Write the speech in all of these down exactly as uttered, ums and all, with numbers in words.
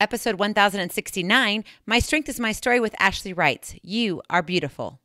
episode one thousand sixty-nine, My Strength is My Story with Ashley Reitz. You are beautiful.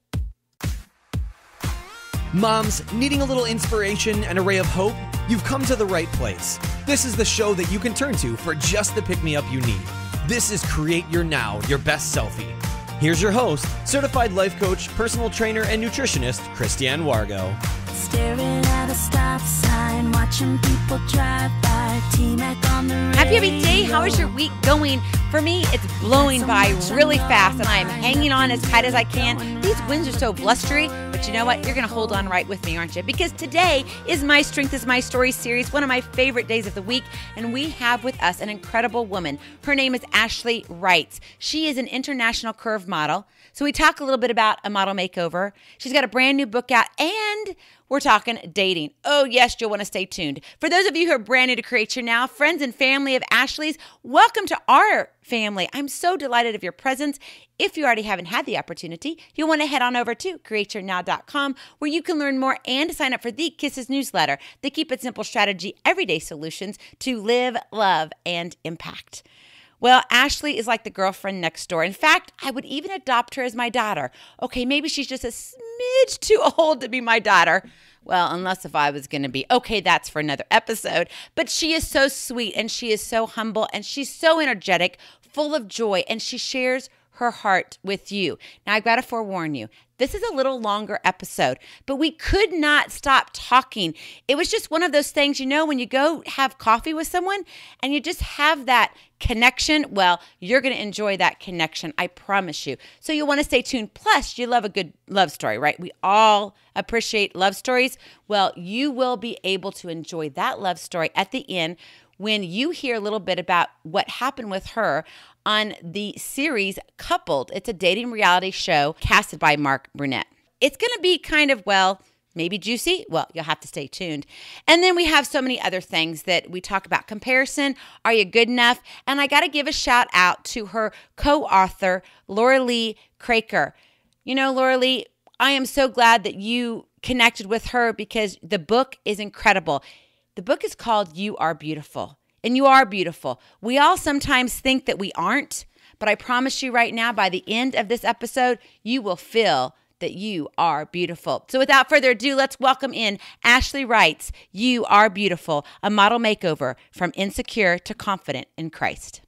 Moms, needing a little inspiration and a ray of hope? You've come to the right place. This is the show that you can turn to for just the pick-me-up you need. This is Create Your Now, Your Best Selfie. Here's your host, certified life coach, personal trainer, and nutritionist, Christiane Wargo. Staring at a stop sign, watching people drive by, T-Mac on the radio. Happy happy day. How is your week going? For me, it's blowing by really fast, and I'm hanging on as tight as I can. These winds are so blustery, but you know what? You're going to hold on right with me, aren't you? Because today is My Strength is My Story series, one of my favorite days of the week, and we have with us an incredible woman. Her name is Ashley Reitz. She is an international curve model. So we talk a little bit about a model makeover. She's got a brand new book out, and we're talking dating. Oh, yes, you'll want to stay tuned. For those of you who are brand new to Create Your Now, friends and family of Ashley's, welcome to our family. I'm so delighted of your presence. If you already haven't had the opportunity, you'll want to head on over to create your now dot com, where you can learn more and sign up for the Kisses newsletter, the Keep It Simple Strategy Everyday Solutions to live, love, and impact. Well, Ashley is like the girlfriend next door. In fact, I would even adopt her as my daughter. Okay, maybe she's just a smidge too old to be my daughter. Well, unless if I was going to be. Okay, that's for another episode. But she is so sweet, and she is so humble, and she's so energetic, full of joy, and she shares her heart with you. Now, I've got to forewarn you. This is a little longer episode, but we could not stop talking. It was just one of those things, you know, when you go have coffee with someone and you just have that connection. Well, you're going to enjoy that connection. I promise you. So you'll want to stay tuned. Plus, you love a good love story, right? We all appreciate love stories. Well, you will be able to enjoy that love story at the end when you hear a little bit about what happened with her on the series Coupled. It's a dating reality show casted by Mark Burnett. It's going to be kind of, well, maybe juicy. Well, you'll have to stay tuned. And then we have so many other things that we talk about. Comparison. Are you good enough? And I got to give a shout out to her co-author, Laura Lee Craker. You know, Laura Lee, I am so glad that you connected with her because the book is incredible. The book is called You Are Beautiful. And you are beautiful. We all sometimes think that we aren't, but I promise you right now, by the end of this episode, you will feel that you are beautiful. So without further ado, let's welcome in Ashley Reitz, You Are Beautiful, a model makeover from insecure to confident in Christ.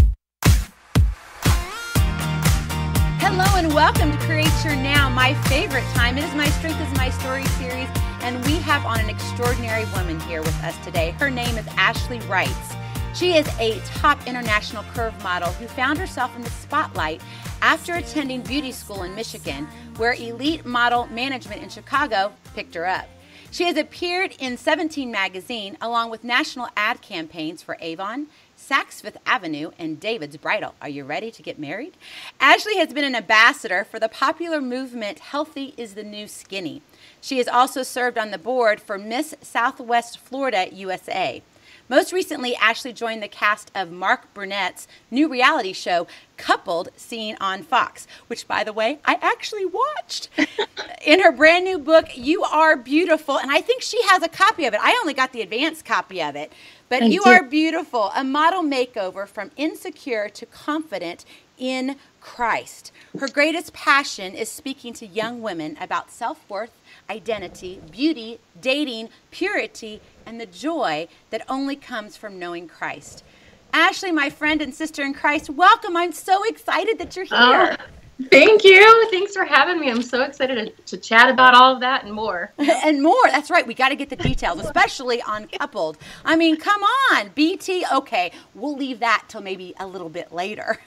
Hello and welcome to Create Your Now, my favorite time. It is My Strength is My Story series. And we have on an extraordinary woman here with us today. Her name is Ashley Reitz. She is a top international curve model who found herself in the spotlight after attending beauty school in Michigan, where Elite Model Management in Chicago picked her up. She has appeared in seventeen magazine, along with national ad campaigns for Avon, Saks Fifth Avenue, and David's Bridal. Are you ready to get married? Ashley has been an ambassador for the popular movement Healthy is the New Skinny. She has also served on the board for Miss Southwest Florida U S A. Most recently, Ashley joined the cast of Mark Burnett's new reality show, Coupled, seen on Fox, which, by the way, I actually watched. In her brand new book, You Are Beautiful, and I think she has a copy of it. I only got the advanced copy of it. But Thank You you. Are Beautiful, a model makeover from insecure to confident in Christ. Her greatest passion is speaking to young women about self-worth, identity, beauty, dating, purity, and the joy that only comes from knowing Christ. Ashley, my friend and sister in Christ, welcome. I'm so excited that you're here. Oh, thank you. Thanks for having me. I'm so excited to, to chat about all of that and more. And more. That's right. We got to get the details, especially on Coupled. I mean, come on. B T. Okay, we'll leave that till maybe a little bit later.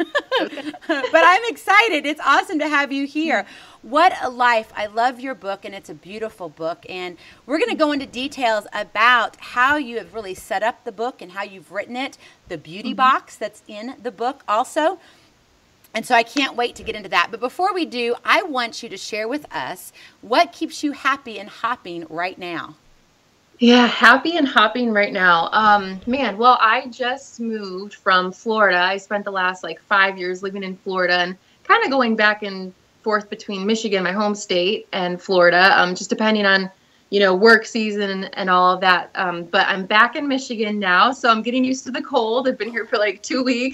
But I'm excited. It's awesome to have you here. What a life. I love your book, and it's a beautiful book. And we're going to go into details about how you have really set up the book and how you've written it, the beauty mm-hmm. box that's in the book also. And so I can't wait to get into that. But before we do, I want you to share with us what keeps you happy and hopping right now. Yeah, happy and hopping right now. Um, man, well, I just moved from Florida. I spent the last like five years living in Florida and kind of going back and forth between Michigan, my home state, and Florida, um, just depending on, you know, work season and, and all of that. Um, but I'm back in Michigan now, so I'm getting used to the cold. I've been here for like two weeks.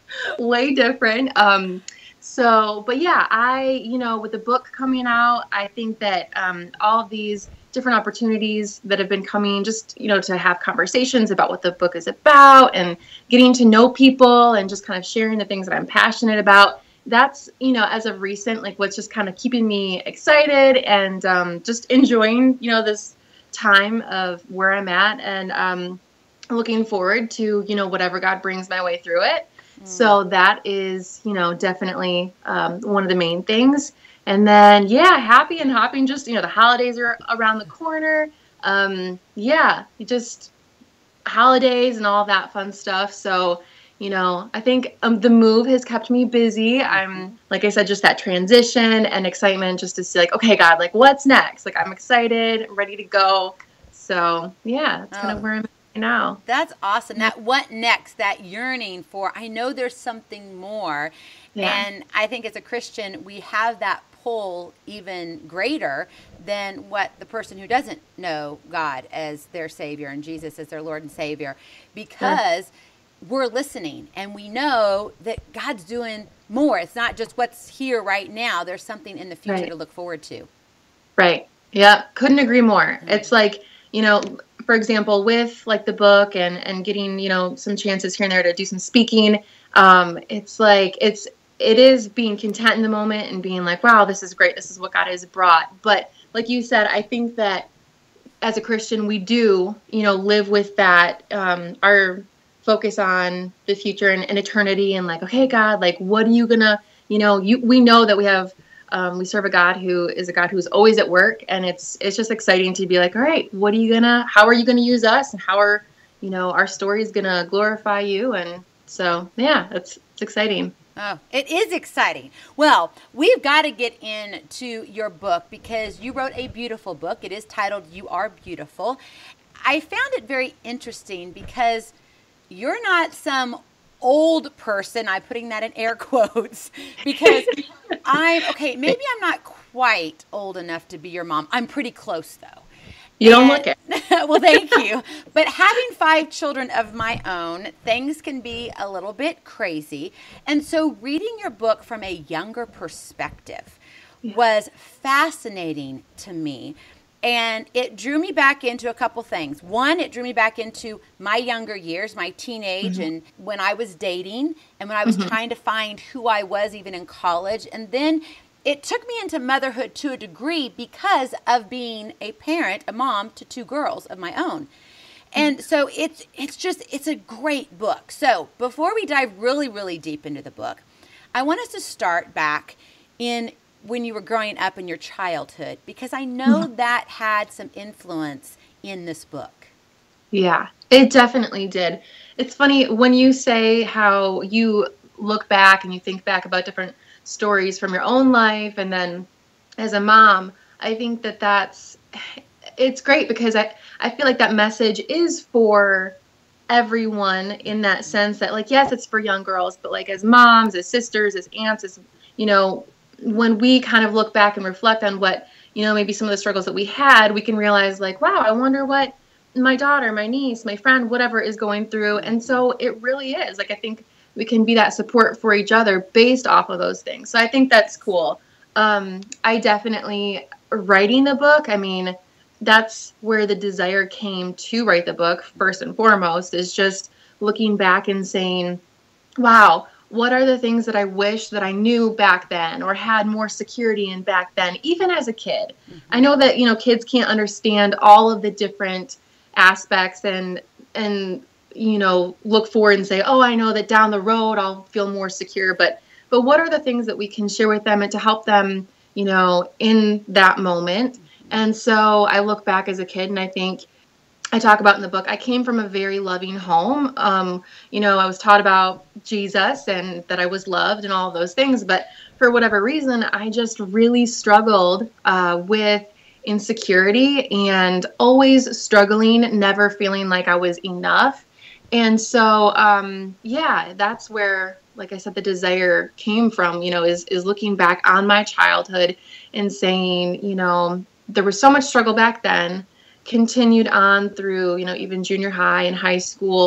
way different. Um, so, but yeah, I, you know, with the book coming out, I think that um, all of these different opportunities that have been coming, just, you know, to have conversations about what the book is about and getting to know people and just kind of sharing the things that I'm passionate about. That's, you know, as of recent, like what's just kind of keeping me excited and um, just enjoying, you know, this time of where I'm at, and um, looking forward to, you know, whatever God brings my way through it. Mm. So that is, you know, definitely um, one of the main things. And then, yeah, happy and hopping, just, you know, the holidays are around the corner. Um, yeah, just holidays and all that fun stuff. So, you know, I think um, the move has kept me busy. I'm, like I said, just that transition and excitement just to see, like, okay, God, like, what's next? Like, I'm excited, ready to go. So, yeah, that's oh, kind of where I'm at right now. That's awesome. That what next, that yearning for, I know there's something more. Yeah. And I think as a Christian, we have that pull even greater than what the person who doesn't know God as their Savior and Jesus as their Lord and Savior, because yeah. we're listening and we know that God's doing more. It's not just what's here right now. There's something in the future right. to look forward to. Right. Yeah. Couldn't agree more. Mm-hmm. It's like, you know, for example, with like the book and, and getting, you know, some chances here and there to do some speaking. Um, it's like, it's, it is being content in the moment and being like, wow, this is great. This is what God has brought. But like you said, I think that as a Christian, we do, you know, live with that, um, our focus on the future and, and eternity and like, okay, God, like, what are you gonna, you know, you, we know that we have, um, we serve a God who is a God who's always at work. And it's, it's just exciting to be like, all right, what are you gonna, how are you gonna use us? And how are, you know, our story is gonna glorify you. And so, yeah, it's, it's exciting. Oh, it is exciting. Well, we've got to get into your book because you wrote a beautiful book. It is titled You Are Beautiful. I found it very interesting because you're not some old person. I'm putting that in air quotes because I'm, okay, maybe I'm not quite old enough to be your mom. I'm pretty close, though. You don't look it. Well, thank you. But having five children of my own, things can be a little bit crazy. And so reading your book from a younger perspective yeah. was fascinating to me. And it drew me back into a couple things. One, it drew me back into my younger years, my teenage, mm-hmm. and when I was dating and when I was mm-hmm. trying to find who I was even in college. And then it took me into motherhood to a degree because of being a parent, a mom to two girls of my own. And so it's it's just, it's a great book. So before we dive really, really deep into the book, I want us to start back in when you were growing up in your childhood, because I know mm-hmm. that had some influence in this book. Yeah, it definitely did. It's funny when you say how you look back and you think back about different stories from your own life, and then as a mom, I think that that's, it's great because I, I feel like that message is for everyone in that sense that, like, yes, it's for young girls, but like as moms, as sisters, as aunts, as, you know, when we kind of look back and reflect on what, you know, maybe some of the struggles that we had, we can realize like, wow, I wonder what my daughter, my niece, my friend, whatever is going through. And so it really is like, I think we can be that support for each other based off of those things. So I think that's cool. Um, I definitely, writing the book, I mean, that's where the desire came to write the book first and foremost, is just looking back and saying, wow, what are the things that I wish that I knew back then or had more security in back then, even as a kid? Mm-hmm. I know that, you know, kids can't understand all of the different aspects and, and, you know, look forward and say, oh, I know that down the road I'll feel more secure. But, but what are the things that we can share with them and to help them, you know, in that moment? And so I look back as a kid and I think, I talk about in the book, I came from a very loving home. Um, you know, I was taught about Jesus and that I was loved and all of those things. But for whatever reason, I just really struggled uh, with insecurity and always struggling, never feeling like I was enough. And so, um, yeah, that's where, like I said, the desire came from, you know, is, is looking back on my childhood and saying, you know, there was so much struggle back then, continued on through, you know, even junior high and high school.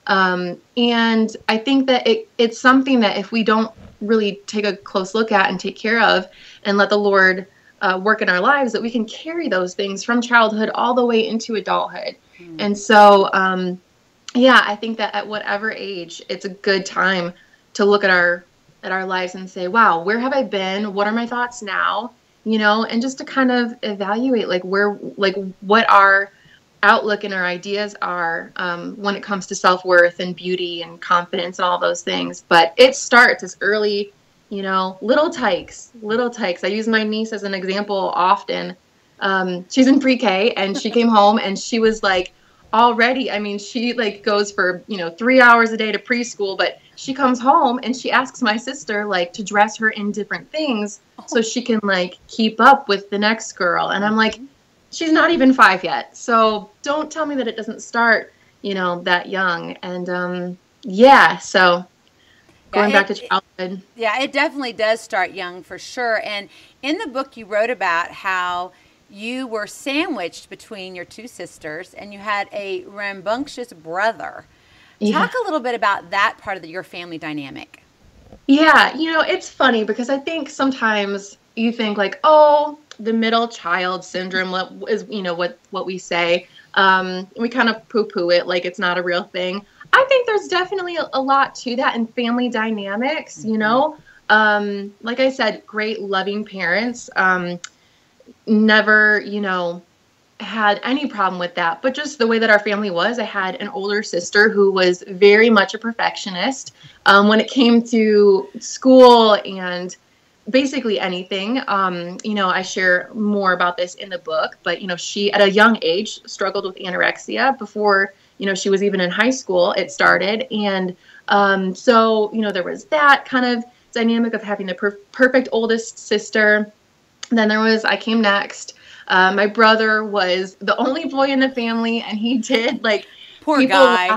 Um, and I think that it, it's something that if we don't really take a close look at and take care of and let the Lord uh, work in our lives, that we can carry those things from childhood all the way into adulthood. Mm. And so, um, yeah, I think that at whatever age, it's a good time to look at our at our lives and say, wow, where have I been? What are my thoughts now? You know, and just to kind of evaluate like where, like what our outlook and our ideas are um, when it comes to self-worth and beauty and confidence and all those things. But it starts as early, you know, little tykes, little tykes. I use my niece as an example often. Um, she's in pre-K and she came home and she was like already, I mean, she like goes for, you know, three hours a day to preschool, but she comes home and she asks my sister like to dress her in different things so she can like keep up with the next girl. And I'm like, she's not even five yet. So don't tell me that it doesn't start, you know, that young. And um, yeah, so going yeah, back it, to childhood. Yeah, it definitely does start young for sure. And in the book you wrote about how you were sandwiched between your two sisters and you had a rambunctious brother. Yeah. Talk a little bit about that part of the, your family dynamic. Yeah, you know, it's funny because I think sometimes you think like, oh, the middle child syndrome is, you know, what, what we say. Um, we kind of poo-poo it like it's not a real thing. I think there's definitely a, a lot to that in family dynamics, you know. Um, like I said, great loving parents. Um, never, you know, had any problem with that, but just the way that our family was, I had an older sister who was very much a perfectionist um, when it came to school and basically anything. Um, you know, I share more about this in the book, but, you know, she at a young age struggled with anorexia before, you know, she was even in high school, it started. And um, so, you know, there was that kind of dynamic of having the per- perfect oldest sister. Then there was, I came next. Uh, my brother was the only boy in the family, and he did like poor guy.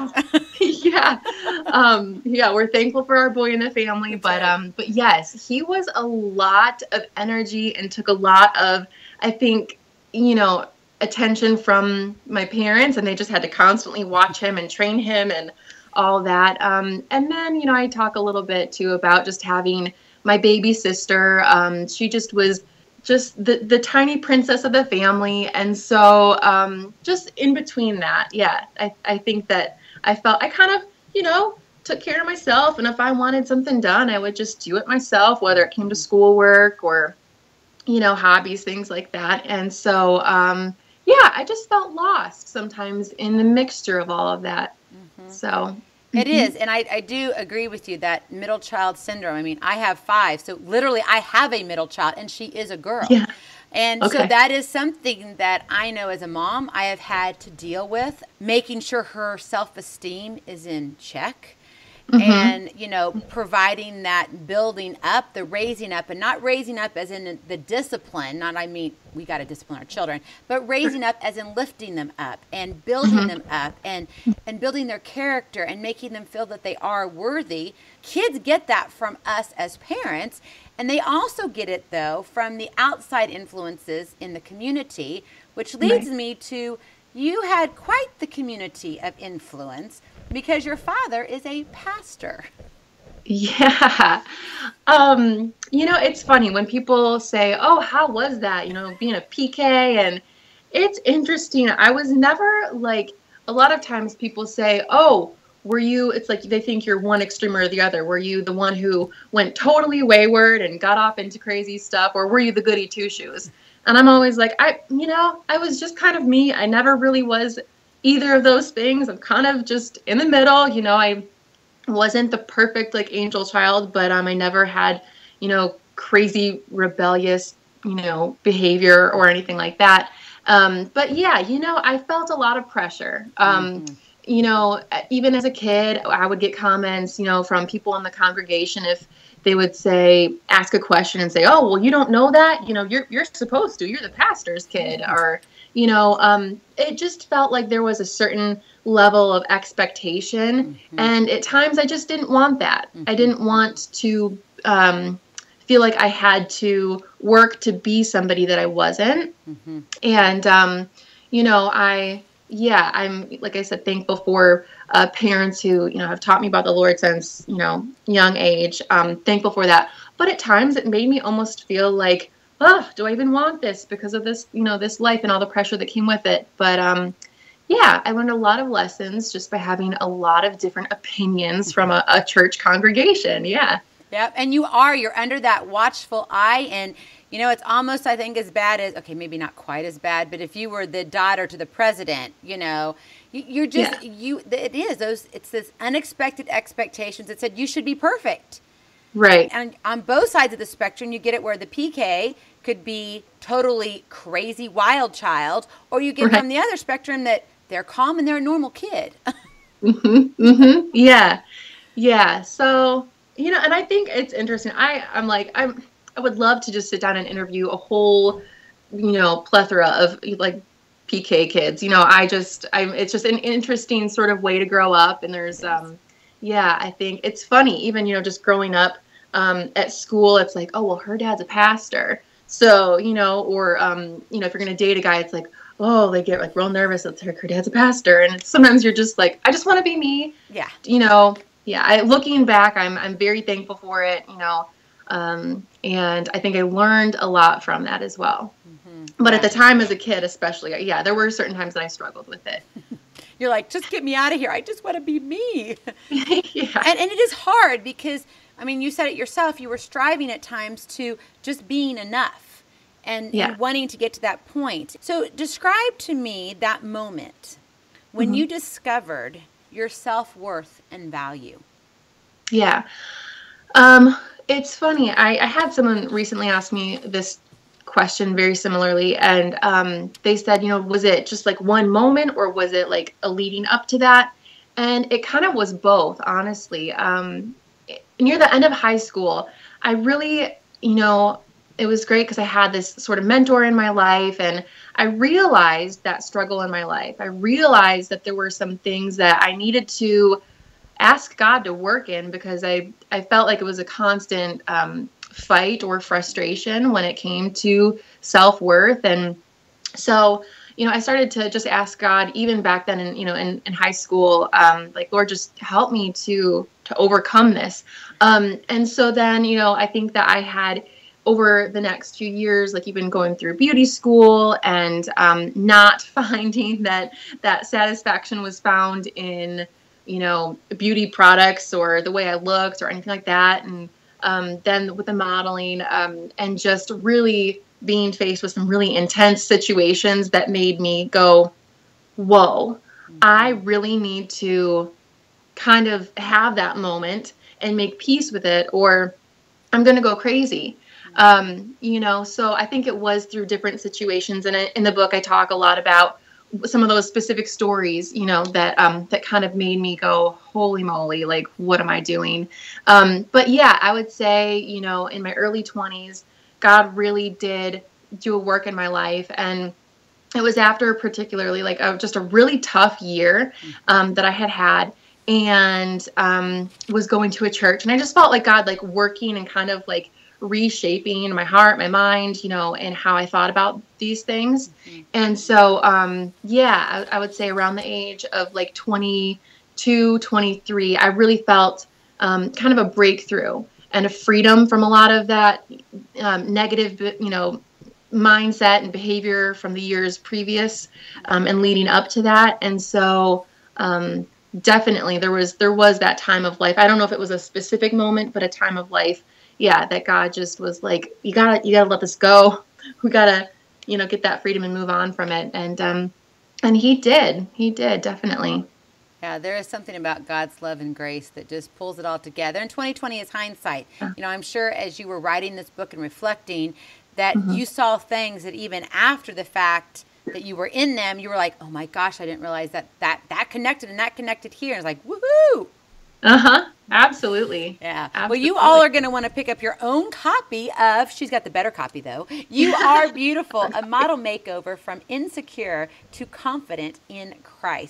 yeah, um, yeah. We're thankful for our boy in the family, That's but right. um, but yes, he was a lot of energy and took a lot of, I think, you know, attention from my parents, and they just had to constantly watch him and train him and all that. Um, and then you know, I talk a little bit too about just having my baby sister. Um, she just was. Just the, the tiny princess of the family. And so um, just in between that, yeah, I, I think that I felt I kind of, you know, took care of myself. And if I wanted something done, I would just do it myself, whether it came to schoolwork or, you know, hobbies, things like that. And so, um, yeah, I just felt lost sometimes in the mixture of all of that. Mm-hmm. So it is. And I, I do agree with you that middle child syndrome. I mean, I have five. So literally I have a middle child and she is a girl. Yeah. And okay. so that is something that I know as a mom I have had to deal with, making sure her self-esteem is in check. Mm-hmm. And, you know, providing that building up, the raising up, and not raising up as in the discipline, not I mean, we got to discipline our children, but raising up as in lifting them up and building mm-hmm. them up and, and building their character and making them feel that they are worthy. Kids get that from us as parents. And they also get it, though, from the outside influences in the community, which leads right. me to you had quite the community of influence. Because your father is a pastor. Yeah. Um, you know, it's funny when people say, oh, how was that? You know, being a P K. And it's interesting. I was never like, a lot of times people say, oh, were you, it's like they think you're one extreme or the other. Were you the one who went totally wayward and got off into crazy stuff? Or were you the goody two shoes? And I'm always like, I, you know, I was just kind of me. I never really was either of those things. I'm kind of just in the middle. You know, I wasn't the perfect like angel child, but um, I never had, you know, crazy rebellious, you know, behavior or anything like that. Um, but yeah, you know, I felt a lot of pressure. Um, mm-hmm. You know, even as a kid, I would get comments, you know, from people in the congregation if they would say, ask a question and say, oh, well, you don't know that, you know, you're you're supposed to, you're the pastor's kid, or you know, um, it just felt like there was a certain level of expectation. Mm-hmm. And at times I just didn't want that. Mm-hmm. I didn't want to um, feel like I had to work to be somebody that I wasn't. Mm-hmm. And, um, you know, I yeah, I'm, like I said, thankful for uh, parents who, you know, have taught me about the Lord since, you know, young age. Um, thankful for that. But at times it made me almost feel like, oh, do I even want this because of this, you know, this life and all the pressure that came with it. But um, yeah, I learned a lot of lessons just by having a lot of different opinions from a, a church congregation. Yeah. Yep. And you are, you're under that watchful eye. And, you know, it's almost, I think, as bad as, okay, maybe not quite as bad, but if you were the daughter to the president, you know, you, you're just, yeah. you, it is those, it's this unexpected expectations that said you should be perfect. Right. And on both sides of the spectrum, you get it where the P K could be totally crazy wild child, or you get right. from the other spectrum that they're calm and they're a normal kid. mm-hmm. Mm-hmm. Yeah. Yeah. So, you know, and I think it's interesting. I, I'm like, I'm, I would love to just sit down and interview a whole, you know, plethora of like P K kids. You know, I just, I'm, it's just an interesting sort of way to grow up. And there's, um, yeah, I think it's funny, even, you know, just growing up um, at school, it's like, oh, well, her dad's a pastor. So, you know, or, um, you know, if you're going to date a guy, it's like, oh, they get like real nervous. It's like her dad's a pastor. And it's, sometimes you're just like, I just want to be me. Yeah. You know, yeah. I, looking back, I'm, I'm very thankful for it, you know, um, and I think I learned a lot from that as well. Mm-hmm. But yeah. At the time as a kid, especially, yeah, there were certain times that I struggled with it. You're like, just get me out of here. I just want to be me. yeah. And, and it is hard because, I mean, you said it yourself. You were striving at times to just being enough and, yeah. and wanting to get to that point. So describe to me that moment when mm-hmm. you discovered your self-worth and value. Yeah. Um, it's funny. I, I had someone recently ask me this question very similarly, and um, they said, you know, was it just like one moment, or was it like a leading up to that? And it kind of was both, honestly. Um, near the end of high school, I really, you know, it was great because I had this sort of mentor in my life, and I realized that struggle in my life. I realized that there were some things that I needed to ask God to work in, because I, I felt like it was a constant um, fight or frustration when it came to self-worth. And so, you know, I started to just ask God, even back then in, you know, in, in high school, um, like, Lord, just help me to, to overcome this. Um, and so then, you know, I think that I had over the next few years, like even going through beauty school and um, not finding that that satisfaction was found in, you know, beauty products or the way I looked or anything like that. And um, then with the modeling um, and just really being faced with some really intense situations that made me go, whoa, mm-hmm. I really need to kind of have that moment and make peace with it, or I'm going to go crazy. Mm-hmm. Um, you know, so I think it was through different situations. And in the book, I talk a lot about some of those specific stories, you know, that, um, that kind of made me go, holy moly, like, what am I doing? Um, but yeah, I would say, you know, in my early twenties, God really did do a work in my life. And it was after particularly like a, just a really tough year, um, that I had had, and, um, was going to a church, and I just felt like God, like working and kind of like reshaping my heart, my mind, you know, and how I thought about these things. Mm-hmm. And so, um, yeah, I, I would say around the age of like twenty-two, twenty-three, I really felt, um, kind of a breakthrough and a freedom from a lot of that, um, negative, you know, mindset and behavior from the years previous, um, and leading up to that. And so, um, definitely there was, there was that time of life. I don't know if it was a specific moment, but a time of life, yeah, that God just was like, you gotta, you gotta let this go. We gotta, you know, get that freedom and move on from it. And, um, and he did, he did definitely. Yeah, there is something about God's love and grace that just pulls it all together. And twenty twenty is hindsight. Yeah. You know, I'm sure as you were writing this book and reflecting that mm-hmm. you saw things that even after the fact that you were in them, you were like, oh my gosh, I didn't realize that that, that connected and that connected here. And it's like, woohoo! Uh-huh. Absolutely. Yeah. Absolutely. Well, you all are going to want to pick up your own copy of, she's got the better copy though, You Are Beautiful, a model makeover from insecure to confident in Christ.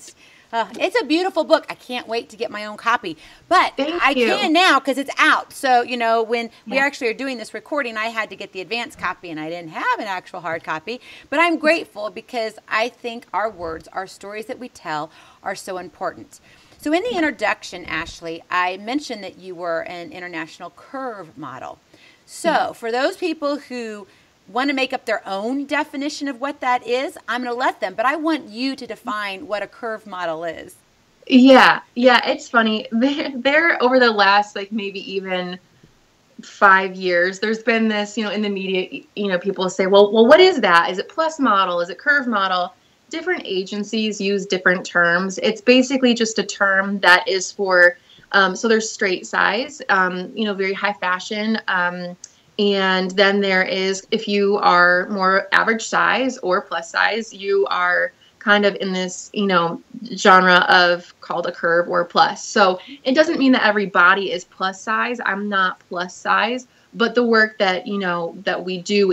Uh, it's a beautiful book. I can't wait to get my own copy. But Thank I you. can now because it's out. So, you know, when we Yeah. actually are doing this recording, I had to get the advanced copy and I didn't have an actual hard copy. But I'm grateful because I think our words, our stories that we tell are so important. So in the introduction, Ashley, I mentioned that you were an international curve model. So for those people who want to make up their own definition of what that is, I'm going to let them. But I want you to define what a curve model is. Yeah, yeah, it's funny. There, there over the last, like, maybe even five years, there's been this, you know, in the media, you know, people say, well, well, what is that? Is it plus model? Is it curve model? Different agencies use different terms. It's basically just a term that is for, um, so there's straight size, um, you know, very high fashion. Um, and then there is, if you are more average size or plus size, you are kind of in this, you know, genre of called a curve or plus. So it doesn't mean that every body is plus size. I'm not plus size, but the work that, you know, that we do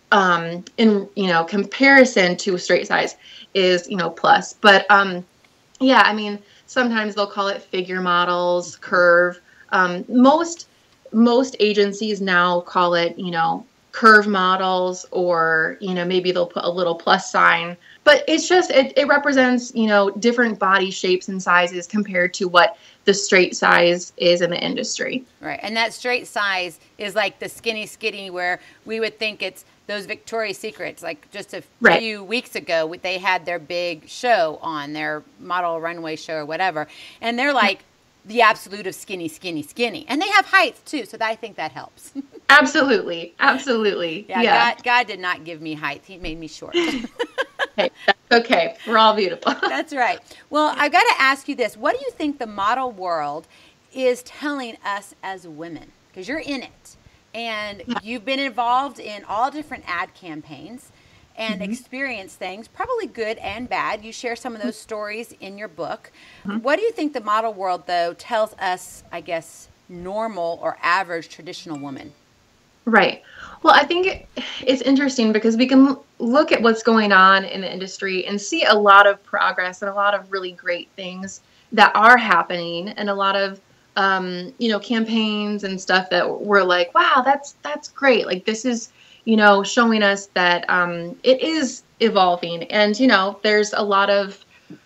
um, in, you know, comparison to straight size is, you know, plus. But um, yeah, I mean, sometimes they'll call it figure models, curve. Um, most, most agencies now call it, you know, curve models, or, you know, maybe they'll put a little plus sign, but it's just, it, it represents, you know, different body shapes and sizes compared to what the straight size is in the industry. Right. And that straight size is like the skinny skinny, where we would think it's those Victoria's Secrets. Like just a Right. few weeks ago, they had their big show on, their model runway show or whatever. And they're like the absolute of skinny, skinny, skinny. And they have height too. So that, I think that helps. Absolutely. Absolutely. Yeah. Yeah. God, God did not give me height. He made me short. Hey, that's okay. We're all beautiful. That's right. Well, I've got to ask you this. What do you think the model world is telling us as women? Because you're in it. And you've been involved in all different ad campaigns and mm-hmm. experienced things, probably good and bad. You share some of those stories in your book. Mm-hmm. What do you think the model world, though, tells us, I guess, normal or average traditional woman? Right. Well, I think it's interesting because we can look at what's going on in the industry and see a lot of progress and a lot of really great things that are happening, and a lot of, um, you know, campaigns and stuff that we're like, wow, that's, that's great. Like, this is, you know, showing us that um, it is evolving. And, you know, there's a lot of,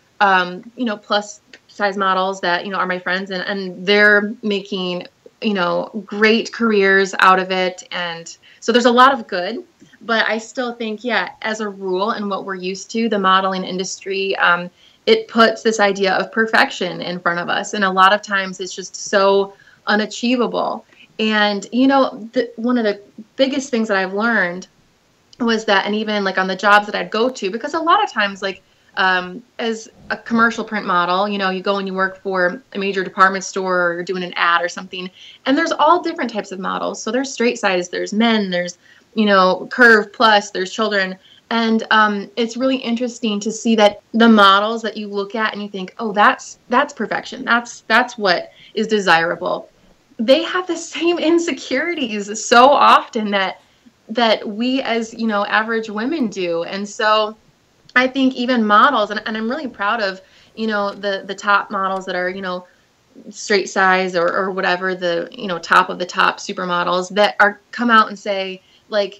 um, you know, plus size models that, you know, are my friends, and, and they're making, you know, great careers out of it. And so there's a lot of good, but I still think, yeah, as a rule and what we're used to, the modeling industry, um, it puts this idea of perfection in front of us. And a lot of times it's just so unachievable. And, you know, the, one of the biggest things that I've learned was that, and even like on the jobs that I'd go to, because a lot of times, like, Um, as a commercial print model, you know, you go and you work for a major department store, or you're doing an ad or something, and there's all different types of models. So there's straight size, there's men, there's, you know, curve plus, there's children. And um, it's really interesting to see that the models that you look at and you think, oh, that's, that's perfection. That's, that's what is desirable. They have the same insecurities so often that, that we as, you know, average women do. And so I think even models, and, and I'm really proud of, you know, the, the top models that are, you know, straight size or, or whatever, the, you know, top of the top supermodels that are come out and say, like,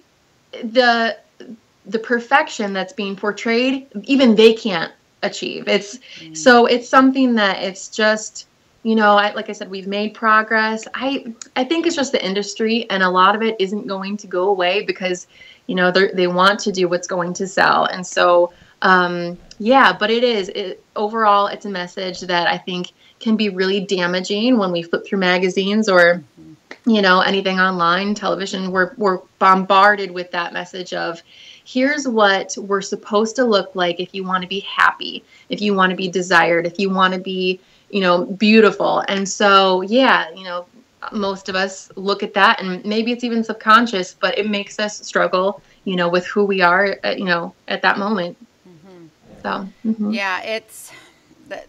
the, the perfection that's being portrayed, even they can't achieve. It's, mm. so it's something that it's just, you know, I, like I said, we've made progress. I, I think it's just the industry, and a lot of it isn't going to go away because, you know, they they want to do what's going to sell. And so, um, yeah, but it is, it, overall, it's a message that I think can be really damaging when we flip through magazines or, you know, anything online, television. We're, we're bombarded with that message of, here's what we're supposed to look like if you want to be happy, if you want to be desired, if you want to be, you know, beautiful. And so, yeah, you know, most of us look at that, and maybe it's even subconscious, but it makes us struggle, you know, with who we are, at, you know, at that moment. Mm-hmm. So, mm-hmm. yeah, it's, the,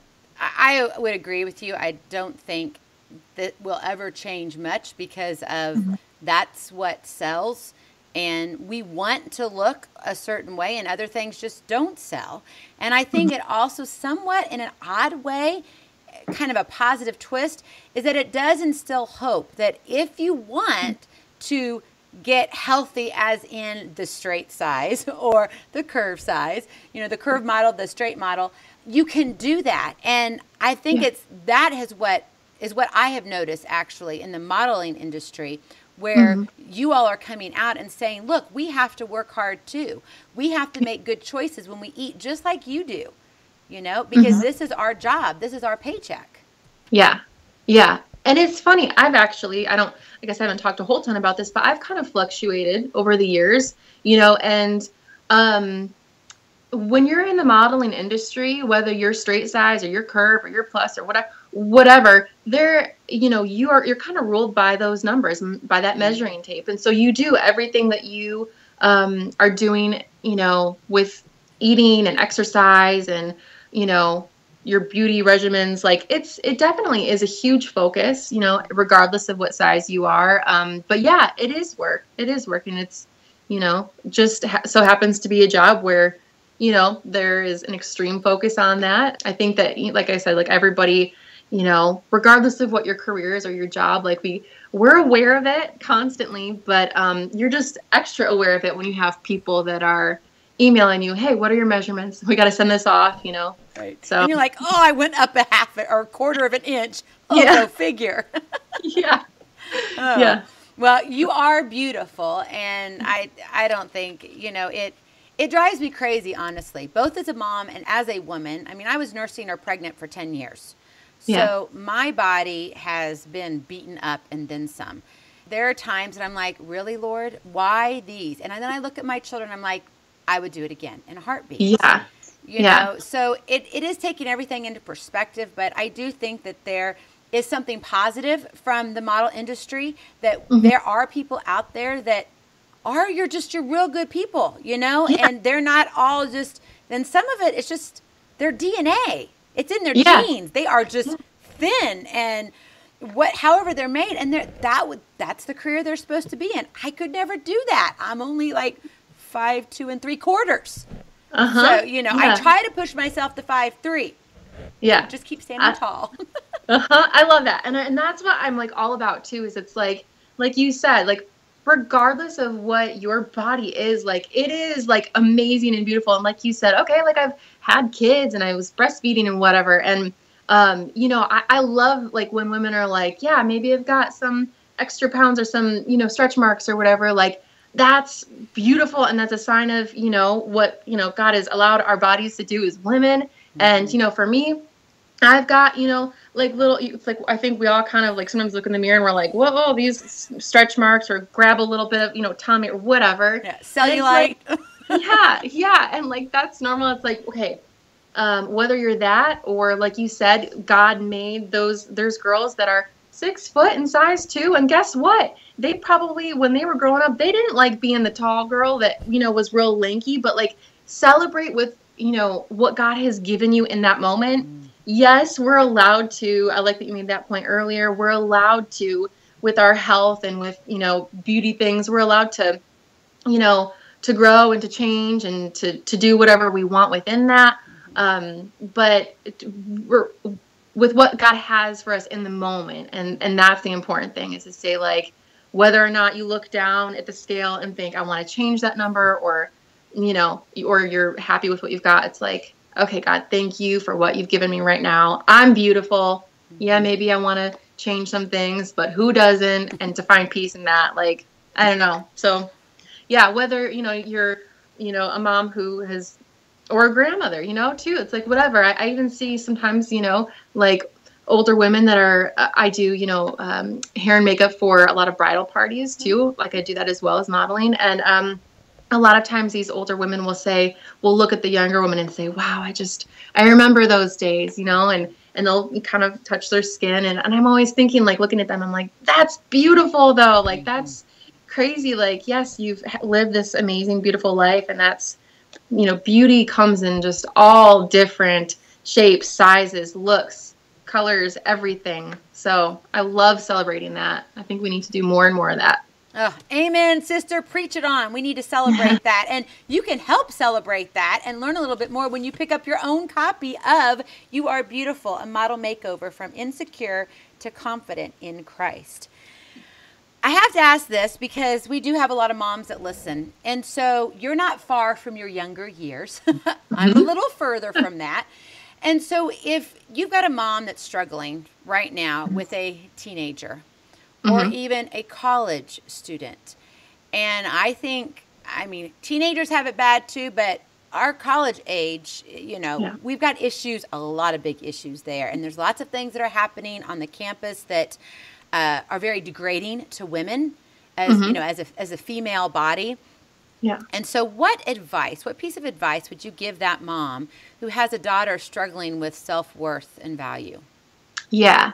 I would agree with you. I don't think that will ever change much because of mm-hmm. that's what sells. and we want to look a certain way, and other things just don't sell. And I think it also somewhat in an odd way, kind of a positive twist, is that it does instill hope that if you want to get healthy, as in the straight size or the curve size, you know, the curve model, the straight model, you can do that. And I think yeah. it's that has what is what I have noticed actually in the modeling industry, where mm-hmm. you all are coming out and saying, look, we have to work hard too. We have to make good choices when we eat, just like you do, you know, because mm-hmm. this is our job. This is our paycheck. Yeah. Yeah. And it's funny. I've actually, I don't, I guess I haven't talked a whole ton about this, but I've kind of fluctuated over the years, you know, and um, when you're in the modeling industry, whether you're straight size or you're curve or you're plus or whatever, whatever, there, you know, you are, you're kind of ruled by those numbers, by that measuring tape. And so you do everything that you um, are doing, you know, with eating and exercise and, you know, your beauty regimens, like it's, it definitely is a huge focus, you know, regardless of what size you are. Um, but yeah, it is work. It is work. And it's, you know, just ha- so happens to be a job where, you know, there is an extreme focus on that. I think that, like I said, like everybody, you know, regardless of what your career is or your job, like we, we're aware of it constantly, but um, you're just extra aware of it when you have people that are emailing you, hey, what are your measurements? We got to send this off, you know? Right. So and you're like, oh, I went up a half or a quarter of an inch. Oh, yeah. Go figure. yeah. Oh. Yeah. Well, you are beautiful. And I, I don't think, you know, it, it drives me crazy, honestly, both as a mom and as a woman. I mean, I was nursing or pregnant for ten years. Yeah. So my body has been beaten up and then some. There are times that I'm like, really, Lord, why these? And then I look at my children, I'm like, I would do it again in a heartbeat. Yeah. You yeah. know, so it, it is taking everything into perspective, but I do think that there is something positive from the model industry, that mm-hmm. there are people out there that are you're just your real good people, you know, yeah. and they're not all just, then some of it is just their D N A. It's in their yeah. genes. They are just thin and what, however they're made. And they're, that would, that's the career they're supposed to be in. I could never do that. I'm only like five, two and three quarters. Uh-huh. So, you know, yeah. I try to push myself to five, three. Yeah. Just keep standing I, tall. uh-huh. I love that. And, and that's what I'm like all about too, is it's like, like you said, like, regardless of what your body is, like, it is like amazing and beautiful. And like you said, okay, like I've had kids and I was breastfeeding and whatever. And, um, you know, I, I love like when women are like, yeah, maybe I've got some extra pounds or some, you know, stretch marks or whatever, like, that's beautiful. And that's a sign of, you know, what, you know, God has allowed our bodies to do as women. Mm-hmm. And, you know, for me, I've got, you know, like little, it's like, I think we all kind of like sometimes look in the mirror and we're like, whoa, these stretch marks, or grab a little bit of, you know, tummy or whatever. Yeah, cellulite. Like, yeah. Yeah. And like, that's normal. It's like, okay, um, whether you're that, or like you said, God made those, there's girls that are six foot in size two. And guess what? They probably, when they were growing up, they didn't like being the tall girl that, you know, was real lanky, but like celebrate with, you know, what God has given you in that moment. Mm. Yes, we're allowed to, I like that you made that point earlier, we're allowed to, with our health and with, you know, beauty things, we're allowed to, you know, to grow and to change and to, to do whatever we want within that. Um, but it, we're, with what God has for us in the moment, and, and that's the important thing, is to say, like, whether or not you look down at the scale and think, I want to change that number, or, you know, or you're happy with what you've got, it's like, okay, God, thank you for what you've given me right now. I'm beautiful. Yeah, maybe I want to change some things, but who doesn't? And to find peace in that, like, I don't know. So, yeah, whether, you know, you're, you know, a mom who has, or a grandmother, you know, too. It's like, whatever. I, I even see sometimes, you know, like older women that are, uh, I do, you know, um, hair and makeup for a lot of bridal parties, too. Like, I do that as well as modeling. And, um, a lot of times these older women will say, will look at the younger woman and say, wow, I just, I remember those days, you know, and, and they'll kind of touch their skin. And, and I'm always thinking, like, looking at them, I'm like, that's beautiful though. Like, mm-hmm. that's crazy. Like, yes, you've lived this amazing, beautiful life. And that's, you know, beauty comes in just all different shapes, sizes, looks, colors, everything. So I love celebrating that. I think we need to do more and more of that. Oh, amen, sister. Preach it on. We need to celebrate that. And you can help celebrate that and learn a little bit more when you pick up your own copy of You Are Beautiful, a model makeover from insecure to confident in Christ. I have to ask this because we do have a lot of moms that listen. And so you're not far from your younger years. I'm a little further from that. And so if you've got a mom that's struggling right now with a teenager, or mm-hmm. even a college student. And I think, I mean, teenagers have it bad too, but our college age, you know, yeah. we've got issues, a lot of big issues there. And there's lots of things that are happening on the campus that uh, are very degrading to women as, mm-hmm. you know, as a, as a female body. Yeah. And so what advice, what piece of advice would you give that mom who has a daughter struggling with self-worth and value? Yeah.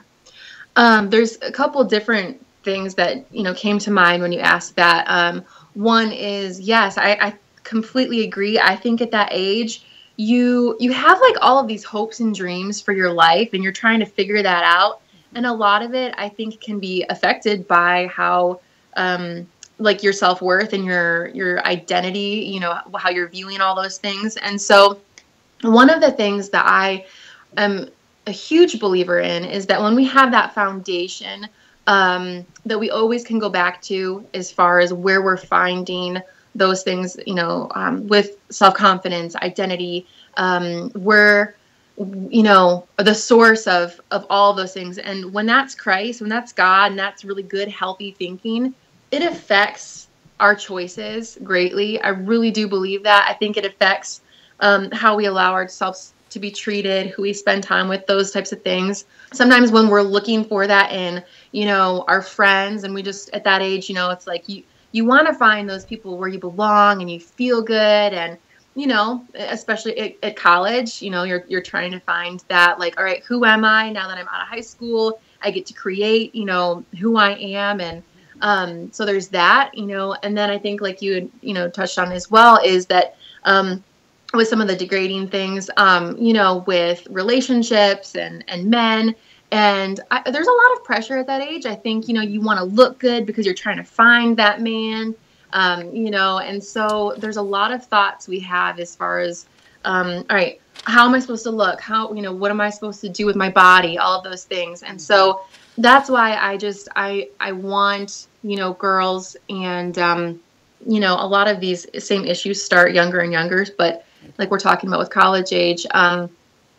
Um, there's a couple different things that, you know, came to mind when you asked that. Um, one is, yes, I, I completely agree. I think at that age, you you have like all of these hopes and dreams for your life, and you're trying to figure that out. And a lot of it, I think, can be affected by how, um, like your self-worth and your your identity, you know, how you're viewing all those things. And so one of the things that I am a huge believer in is that when we have that foundation um, that we always can go back to as far as where we're finding those things, you know, um, with self-confidence, identity, um, where, you know, the source of, of all of those things. And when that's Christ, when that's God, and that's really good, healthy thinking, it affects our choices greatly. I really do believe that. I think it affects um, how we allow ourselves to be treated, who we spend time with, those types of things. Sometimes when we're looking for that in, you know, our friends, and we just, at that age, you know, it's like you, you want to find those people where you belong and you feel good. And, you know, especially at, at college, you know, you're, you're trying to find that, like, all right, who am I now that I'm out of high school? I get to create, you know, who I am. And um, so there's that, you know, and then I think like you had, you know, touched on as well is that, um, with some of the degrading things, um, you know, with relationships and, and men. And I, there's a lot of pressure at that age. I think, you know, you want to look good because you're trying to find that man, um, you know, and so there's a lot of thoughts we have as far as, um, all right, how am I supposed to look? How, you know, what am I supposed to do with my body? All of those things. And so that's why I just, I, I want, you know, girls and, um, you know, a lot of these same issues start younger and younger, but like we're talking about with college age, um,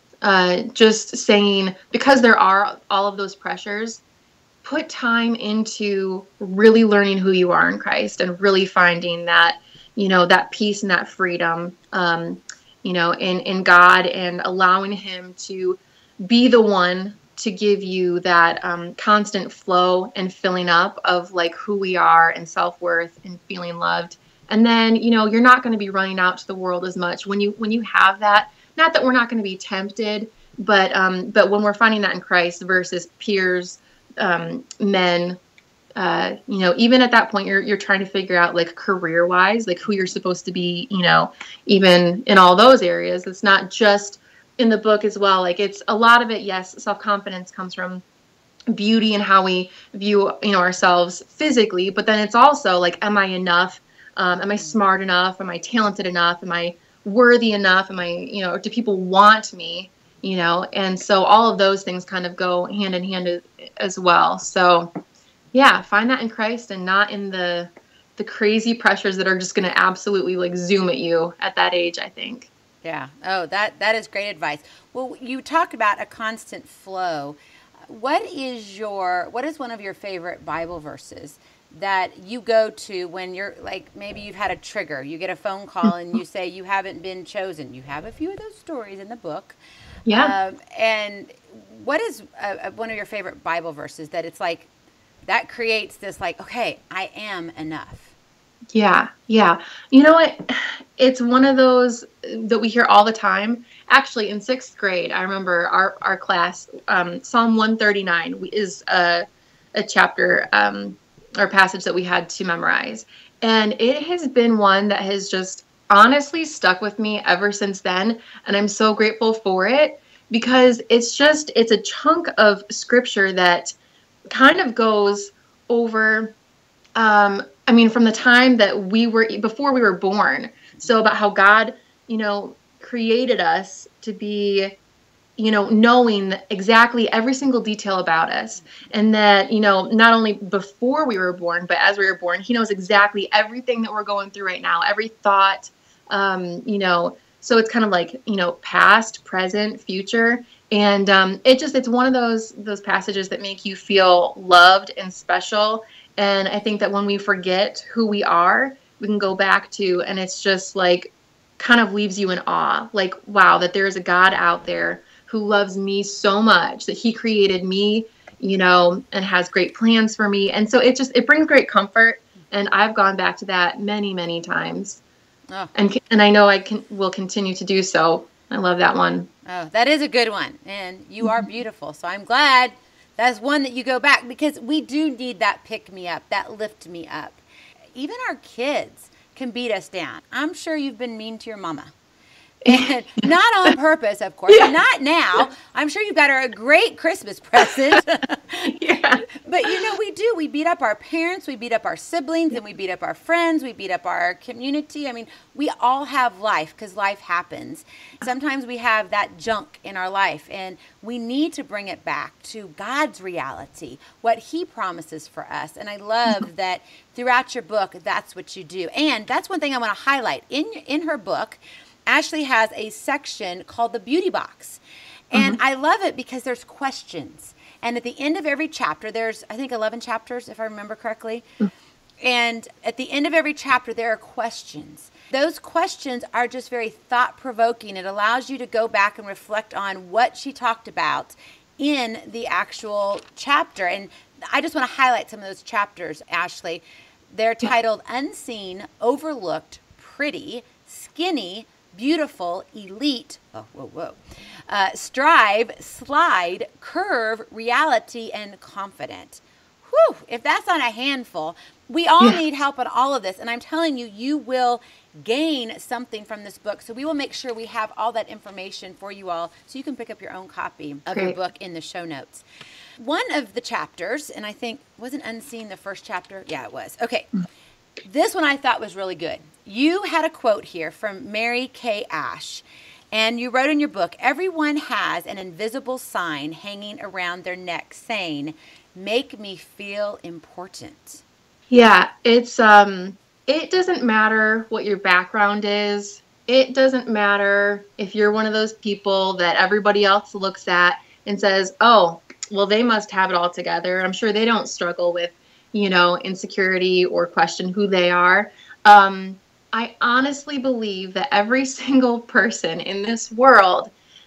uh, just saying, because there are all of those pressures, put time into really learning who you are in Christ and really finding that, you know, that peace and that freedom, um, you know, in, in God, and allowing him to be the one to give you that um, constant flow and filling up of like who we are and self-worth and feeling loved. And then, you know, you're not going to be running out to the world as much when you when you have that. Not that we're not going to be tempted, but um, but when we're finding that in Christ versus peers, um, men, uh, you know, even at that point, you're you're trying to figure out like career wise, like who you're supposed to be, you know, even in all those areas. It's not just in the book as well. Like it's a lot of it. Yes, self-confidence comes from beauty and how we view, you know, ourselves physically, but then it's also like, am I enough? Um, am I smart enough? Am I talented enough? Am I worthy enough? Am I, you know, do people want me? You know, and so all of those things kind of go hand in hand as well. So yeah, find that in Christ and not in the, the crazy pressures that are just going to absolutely like zoom at you at that age, I think. Yeah. Oh, that, that is great advice. Well, you talk about a constant flow. What is your, what is one of your favorite Bible verses that you go to when you're like, maybe you've had a trigger, you get a phone call and you say you haven't been chosen? You have a few of those stories in the book. Yeah. Um, and what is uh, one of your favorite Bible verses that it's like, that creates this like, okay, I am enough? Yeah. Yeah. You know what? It's one of those that we hear all the time. Actually, in sixth grade, I remember our, our class, um, Psalm one thirty-nine is a, a chapter, um, or passage that we had to memorize. And it has been one that has just honestly stuck with me ever since then. And I'm so grateful for it because it's just, it's a chunk of scripture that kind of goes over um, I mean, from the time that we were, before we were born. So about how God, you know, created us to be, you know, knowing exactly every single detail about us. And that, you know, not only before we were born, but as we were born, he knows exactly everything that we're going through right now, every thought, um, you know, so it's kind of like, you know, past, present, future. And um, it just, it's one of those, those passages that make you feel loved and special. And I think that when we forget who we are, we can go back to, and it's just like, kind of leaves you in awe. Like, wow, that there is a God out there who loves me so much, that he created me, you know, and has great plans for me. And so it just, it brings great comfort. And I've gone back to that many, many times. Oh. And and I know I can will continue to do so. I love that one. Oh, that is a good one. And you are beautiful. So I'm glad that's one that you go back, because we do need that pick me up, that lift me up. Even our kids can beat us down. I'm sure you've been mean to your mama. And not on purpose, of course. Yeah. Not now. I'm sure you got her a great Christmas present. Yeah. But, you know, we do. We beat up our parents. We beat up our siblings. And we beat up our friends. We beat up our community. I mean, we all have life, because life happens. Sometimes we have that junk in our life. And we need to bring it back to God's reality, what he promises for us. And I love that throughout your book, that's what you do. And that's one thing I want to highlight. In, in her book, Ashley has a section called the Beauty Box. And mm-hmm. I love it because there's questions. And at the end of every chapter, there's, I think, eleven chapters, if I remember correctly. Mm-hmm. And at the end of every chapter, there are questions. Those questions are just very thought-provoking. It allows you to go back and reflect on what she talked about in the actual chapter. And I just want to highlight some of those chapters, Ashley. They're titled Unseen, Overlooked, Pretty, Skinny, Beautiful, Elite, oh, whoa, whoa, uh, Strive, Slide, Curve, Reality, and Confident. Whew, if that's not a handful, we all yeah. need help on all of this. And I'm telling you, you will gain something from this book. So we will make sure we have all that information for you all, so you can pick up your own copy of Great. Your book in the show notes. One of the chapters, and I think, wasn't Unseen the first chapter? Yeah, it was. Okay. This one I thought was really good. You had a quote here from Mary Kay Ash, and you wrote in your book, everyone has an invisible sign hanging around their neck saying, make me feel important. Yeah, it's, um, it doesn't matter what your background is. It doesn't matter if you're one of those people that everybody else looks at and says, oh, well, they must have it all together. I'm sure they don't struggle with, you know, insecurity or question who they are. Um, I honestly believe that every single person in this world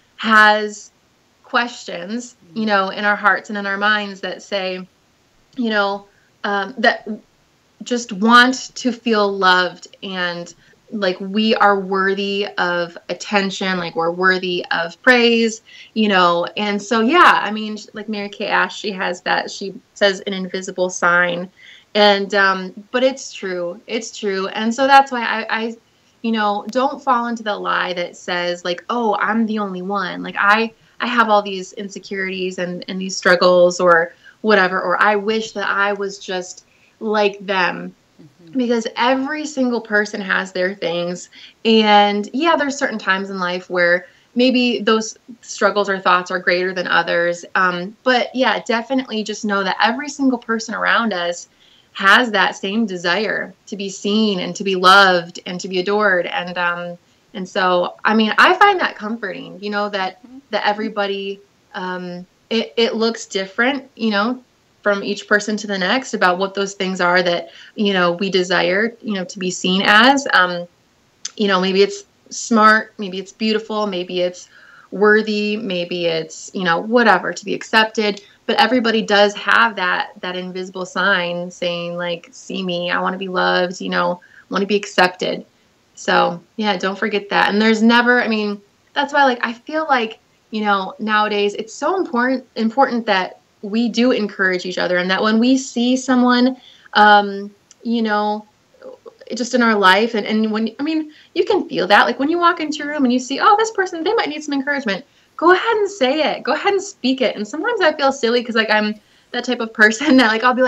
has questions, you know, in our hearts and in our minds that say, you know, um, that just want to feel loved and like we are worthy of attention, like we're worthy of praise, you know. And so, yeah, I mean, like Mary Kay Ash, she has that, she says an invisible sign. And, um, but it's true. It's true. And so that's why I, I, you know, don't fall into the lie that says like, oh, I'm the only one. Like I, I have all these insecurities and, and these struggles or whatever, or I wish that I was just like them. Mm-hmm. Because every single person has their things. And yeah, there's certain times in life where maybe those struggles or thoughts are greater than others. Um, but yeah, definitely just know that every single person around us has that same desire to be seen and to be loved and to be adored. And, um, and so, I mean, I find that comforting, you know, that, that everybody, um, it, it looks different, you know, from each person to the next about what those things are that, you know, we desire, you know, to be seen as, um, you know, maybe it's smart, maybe it's beautiful, maybe it's worthy, maybe it's, you know, whatever, to be accepted. But everybody does have that, that invisible sign saying like, see me, I want to be loved, you know, I want to be accepted. So yeah, don't forget that. And there's never, I mean, that's why like, I feel like, you know, nowadays it's so important, important that we do encourage each other, and that when we see someone, um, you know, just in our life, and, and when, I mean, you can feel that, like when you walk into your room and you see, oh, this person, they might need some encouragement. Go ahead and say it. Go ahead and speak it. And sometimes I feel silly because like I'm that type of person that like, I'll be like,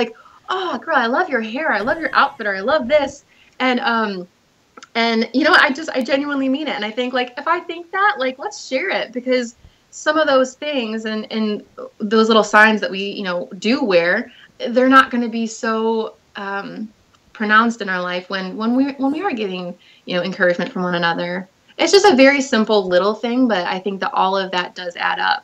oh, girl, I love your hair. I love your outfit, or I love this. And, um, and you know, I just, I genuinely mean it. And I think, like, if I think that, like, let's share it, because some of those things and, and those little signs that we, you know, do wear, they're not going to be so, um, pronounced in our life when, when we, when we are getting, you know, encouragement from one another. It's just a very simple little thing, but I think that all of that does add up.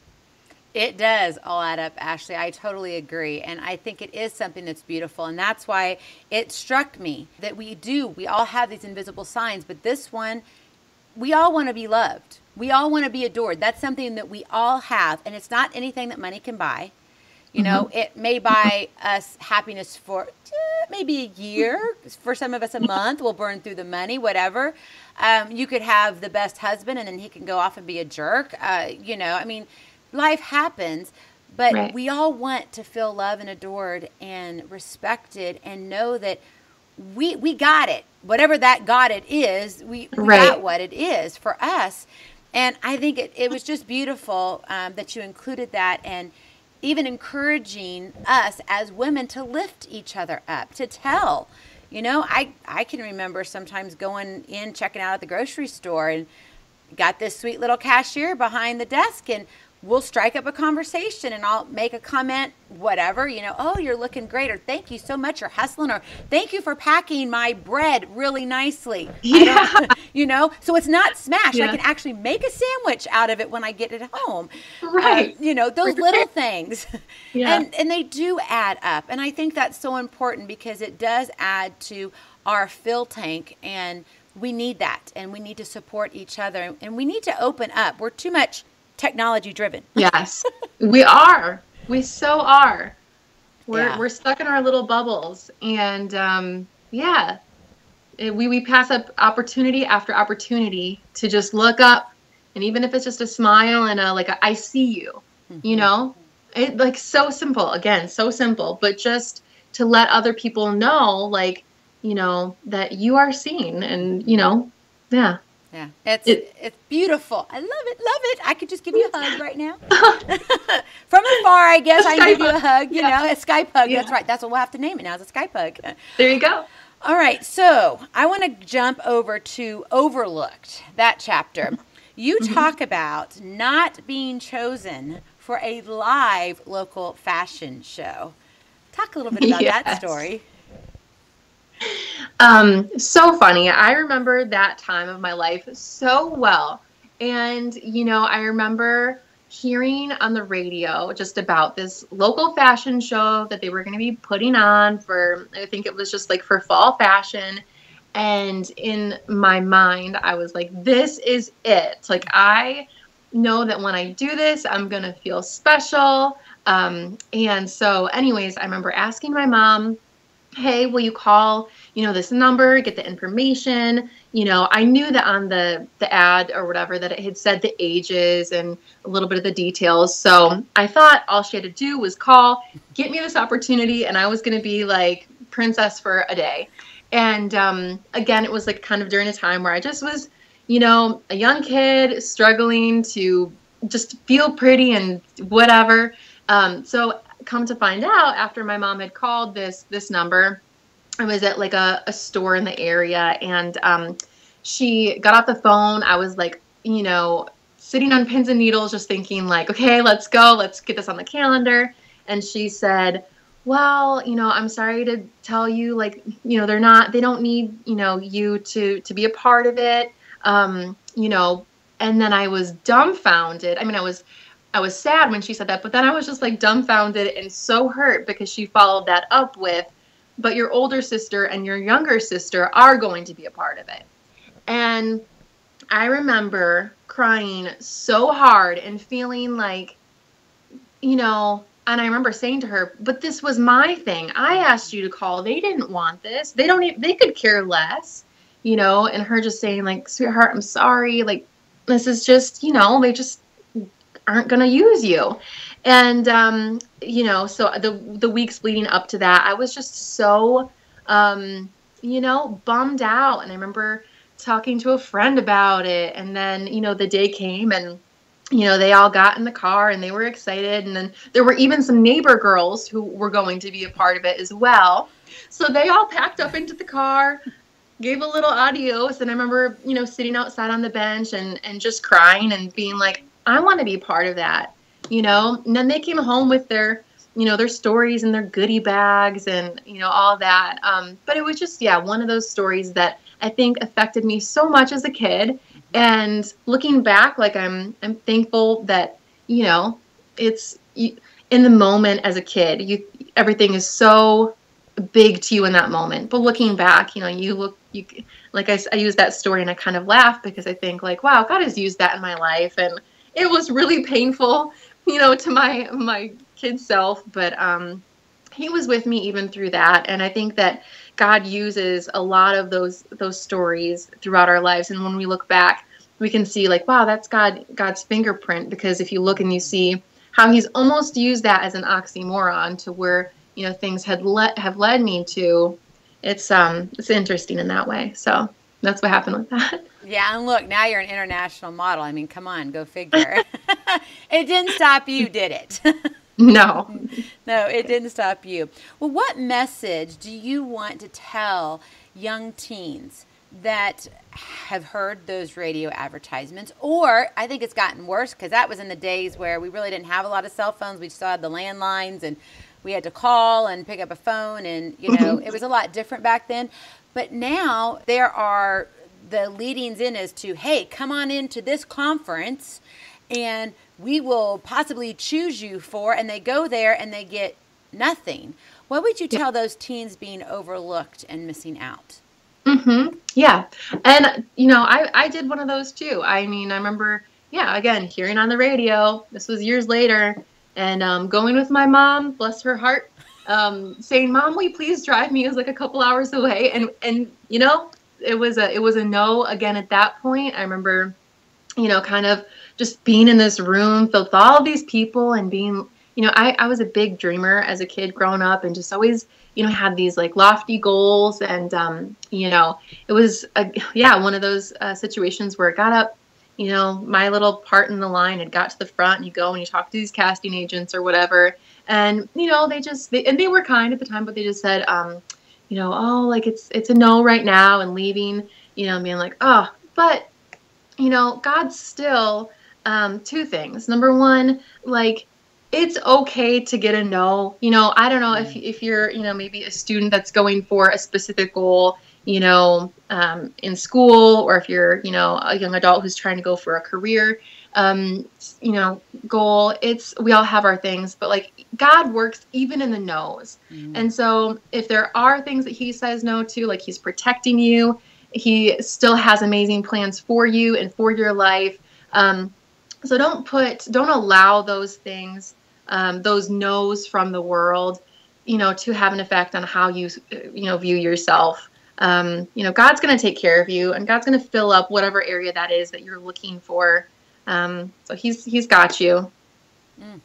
It does all add up, Ashley. I totally agree. And I think it is something that's beautiful. And that's why it struck me that we do, we all have these invisible signs, but this one, we all want to be loved. We all want to be adored. That's something that we all have. And it's not anything that money can buy. You know, mm-hmm. It may buy us happiness for eh, maybe a year. For some of us, a month. We'll burn through the money, whatever. Um, you could have the best husband and then he can go off and be a jerk. Uh, you know, I mean, life happens, but right. we all want to feel loved and adored and respected and know that we we got it. Whatever that got it is, we, we right. got what it is for us. And I think it, it was just beautiful um, that you included that, and even encouraging us as women to lift each other up, to tell. You know, I, I can remember sometimes going in, checking out at the grocery store, and got this sweet little cashier behind the desk, and we'll strike up a conversation, and I'll make a comment, whatever, you know, oh, you're looking great, or thank you so much, you're hustling, or thank you for packing my bread really nicely. Yeah. You know, so it's not smashed. Yeah. I can actually make a sandwich out of it when I get it home. Right. Uh, you know, those little things. Yeah. And, and they do add up. And I think that's so important, because it does add to our fill tank, and we need that, and we need to support each other, and we need to open up. We're too much technology driven. Yes, we are. We so are. We're Yeah. we're stuck in our little bubbles, and um, yeah, it, we we pass up opportunity after opportunity to just look up, and even if it's just a smile and a like a, I see you, mm-hmm. you know, it like so simple. Again, so simple, but just to let other people know, like, you know, that you are seen, and you know, yeah. Yeah, it's It- it's beautiful. I love it, love it. I could just give you a hug right now. From afar, I guess I can give you a hug, you Yeah. know, a Skype hug. Yeah. That's right. That's what we'll have to name it now, is a Skype hug. There you go. All right, so I want to jump over to Overlooked, that chapter. You Mm-hmm. talk about not being chosen for a live local fashion show. Talk a little bit about that Yes. story. Um, so funny. I remember that time of my life so well. And, you know, I remember hearing on the radio just about this local fashion show that they were going to be putting on for, I think it was just like for fall fashion. And in my mind, I was like, this is it. Like, I know that when I do this, I'm going to feel special. Um, and so anyways, I remember asking my mom, hey, will you call, you know, this number, get the information. You know, I knew that on the, the ad or whatever that it had said the ages and a little bit of the details. So I thought all she had to do was call, get me this opportunity, and I was going to be like princess for a day. And um, again, it was like kind of during a time where I just was, you know, a young kid struggling to just feel pretty and whatever. Um, so come to find out, after my mom had called this this number, I was at like a, a store in the area, and um, she got off the phone. I was like, you know, sitting on pins and needles, just thinking like, okay, let's go. Let's get this on the calendar. And she said, well, you know, I'm sorry to tell you, like, you know, they're not, they don't need, you know, you to, to be a part of it. Um, you know, and then I was dumbfounded. I mean, I was, I was sad when she said that, but then I was just like dumbfounded and so hurt, because she followed that up with, but your older sister and your younger sister are going to be a part of it. And I remember crying so hard and feeling like, you know, and I remember saying to her, but this was my thing. I asked you to call. They didn't want this. They don't even, they could care less, you know, and her just saying like, sweetheart, I'm sorry. Like, this is just, you know, they just aren't going to use you. And, um, you know, so the, the weeks leading up to that, I was just so, um, you know, bummed out. And I remember talking to a friend about it. And then, you know, the day came, and you know, they all got in the car and they were excited. And then there were even some neighbor girls who were going to be a part of it as well. So they all packed up into the car, gave a little adios. And I remember, you know, sitting outside on the bench and, and just crying and being like, I want to be part of that, you know. And then they came home with their, you know, their stories and their goodie bags and, you know, all that. Um, but it was just, yeah, one of those stories that I think affected me so much as a kid. And looking back, like I'm, I'm thankful that, you know, it's you, in the moment as a kid, you, everything is so big to you in that moment. But looking back, you know, you look, you, like I, I use that story and I kind of laugh because I think like, wow, God has used that in my life. And it was really painful, you know, to my, my kid self, but, um, he was with me even through that. And I think that God uses a lot of those those stories throughout our lives. And when we look back, we can see like, wow, that's God God's fingerprint. Because if you look and you see how he's almost used that as an oxymoron to where, you know, things had let have led me to, it's um it's interesting in that way. So that's what happened with that. Yeah, and look, now you're an international model. I mean, come on, go figure. It didn't stop you, did it? No. No, it didn't stop you. Well, what message do you want to tell young teens that have heard those radio advertisements? Or I think it's gotten worse because that was in the days where we really didn't have a lot of cell phones. We still had the landlines and we had to call and pick up a phone and, you know, it was a lot different back then. But now there are the leadings in as to, hey, come on into this conference and we will possibly choose you for, and they go there and they get nothing. What would you tell those teens being overlooked and missing out? Mm-hmm. Yeah. And, you know, I, I did one of those too. I mean, I remember, yeah, again, hearing on the radio, this was years later, and um, going with my mom, bless her heart, um, saying, Mom, will you please drive me? It was like a couple hours away. And, and, you know, it was a, it was a no again at that point. I remember, you know, kind of just being in this room filled with all of these people and being, you know, I, I was a big dreamer as a kid growing up and just always, you know, had these like lofty goals. And, um, you know, it was, a, yeah, one of those uh, situations where it got up, you know, my little part in the line had got to the front and you go and you talk to these casting agents or whatever. And, you know, they just, they, and they were kind at the time, but they just said, um, you know, oh, like it's, it's a no right now and leaving, you know, being like, oh, but, you know, God's still, um, two things. Number one, like, it's okay to get a no. You know, I don't know if if you're, you know, maybe a student that's going for a specific goal, you know, um, in school, or if you're, you know, a young adult who's trying to go for a career, um, you know, goal. It's, we all have our things, but like God works even in the no's. Mm. And so if there are things that he says no to, like he's protecting you, he still has amazing plans for you and for your life. Um, so don't put, don't allow those things, um, those no's from the world, you know, to have an effect on how you, you know, view yourself. Um, you know, God's going to take care of you and God's going to fill up whatever area that is that you're looking for. Um, so he's, he's got you. Mm.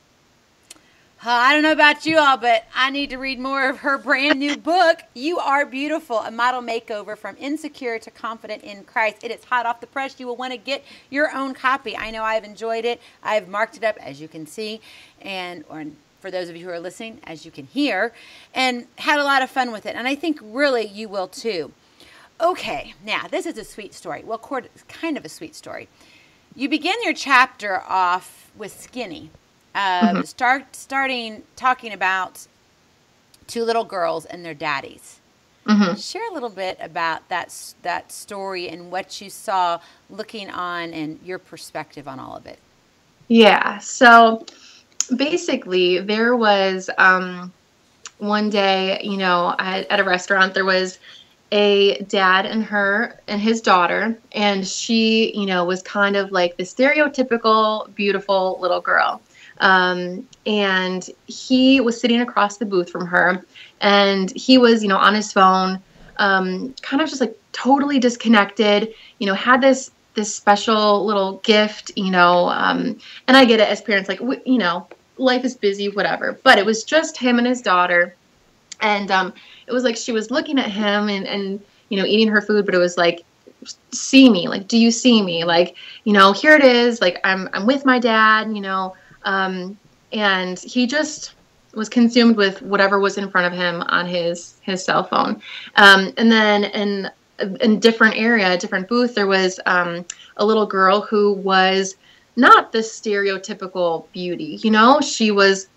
Uh, I don't know about you all, but I need to read more of her brand new book, You Are Beautiful, a model makeover from insecure to confident in Christ. It is hot off the press. You will want to get your own copy. I know I've enjoyed it. I've marked it up, as you can see, and or for those of you who are listening, as you can hear, and had a lot of fun with it. And I think really you will too. Okay, now this is a sweet story. Well, kind of a sweet story. You begin your chapter off with skinny. Uh, mm-hmm. Start starting talking about two little girls and their daddies. Mm-hmm. Share a little bit about that that story and what you saw looking on and your perspective on all of it. Yeah. So basically, there was um, one day, you know, at, at a restaurant, there was a dad and her and his daughter, and she, you know, was kind of like the stereotypical beautiful little girl. Um, and he was sitting across the booth from her, and he was, you know, on his phone, um, kind of just like totally disconnected, you know, had this, this special little gift, you know, um, and I get it as parents, like, w- you know, life is busy, whatever, but it was just him and his daughter. And, um, it was like, she was looking at him and, and, you know, eating her food, but it was like, see me? Like, do you see me? Like, you know, here it is. Like, I'm, I'm with my dad, you know, um, and he just was consumed with whatever was in front of him on his, his cell phone. Um, and then in, in different area, a different booth, there was, um, a little girl who was not the stereotypical beauty, you know, she was,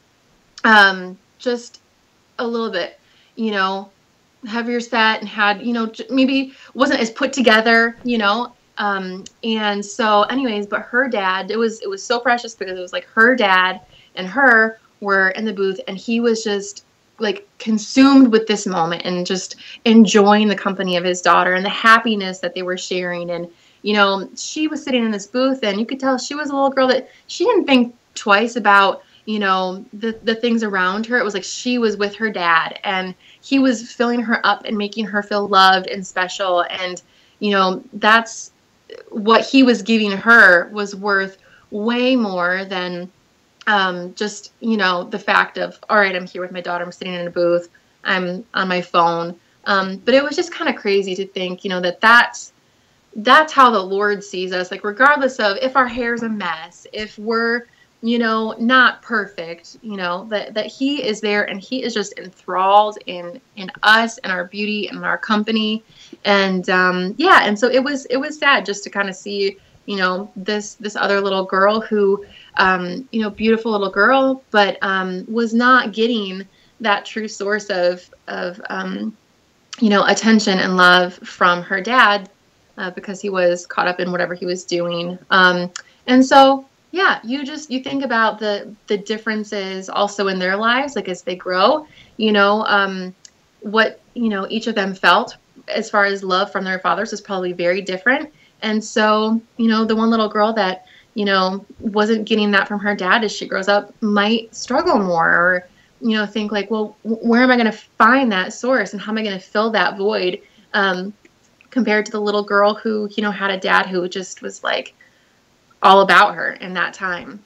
um, just a little bit, you know, heavier set and had, you know, maybe wasn't as put together, you know. Um, and so anyways, but her dad, it was, it was so precious because it was like her dad and her were in the booth, and he was just like consumed with this moment and just enjoying the company of his daughter and the happiness that they were sharing. And, you know, she was sitting in this booth, and you could tell she was a little girl that she didn't think twice about, you know, the, the things around her. It was like she was with her dad, and he was filling her up and making her feel loved and special. And, you know, that's what he was giving her was worth way more than um, just, you know, the fact of, all right, I'm here with my daughter. I'm sitting in a booth. I'm on my phone. Um, but it was just kind of crazy to think, you know, that that's, that's how the Lord sees us. Like, regardless of if our hair's a mess, if we're, you know, not perfect, you know, that, that he is there, and he is just enthralled in, in us and our beauty and our company. And, um, yeah. And so it was, it was sad just to kind of see, you know, this, this other little girl who, um, you know, beautiful little girl, but, um, was not getting that true source of, of, um, you know, attention and love from her dad, uh, because he was caught up in whatever he was doing. Um, and so, yeah, you just, you think about the, the differences also in their lives, like as they grow, you know, um, what, you know, each of them felt as far as love from their fathers is probably very different. And so, you know, the one little girl that, you know, wasn't getting that from her dad as she grows up might struggle more, or, you know, think like, well, where am I going to find that source, and how am I going to fill that void, um, compared to the little girl who, you know, had a dad who just was like all about her in that time.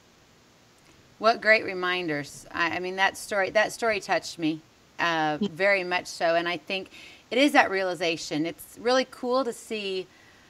What great reminders. I, I mean, that story, that story touched me uh, yeah. very much so. And I think it is that realization. It's really cool to see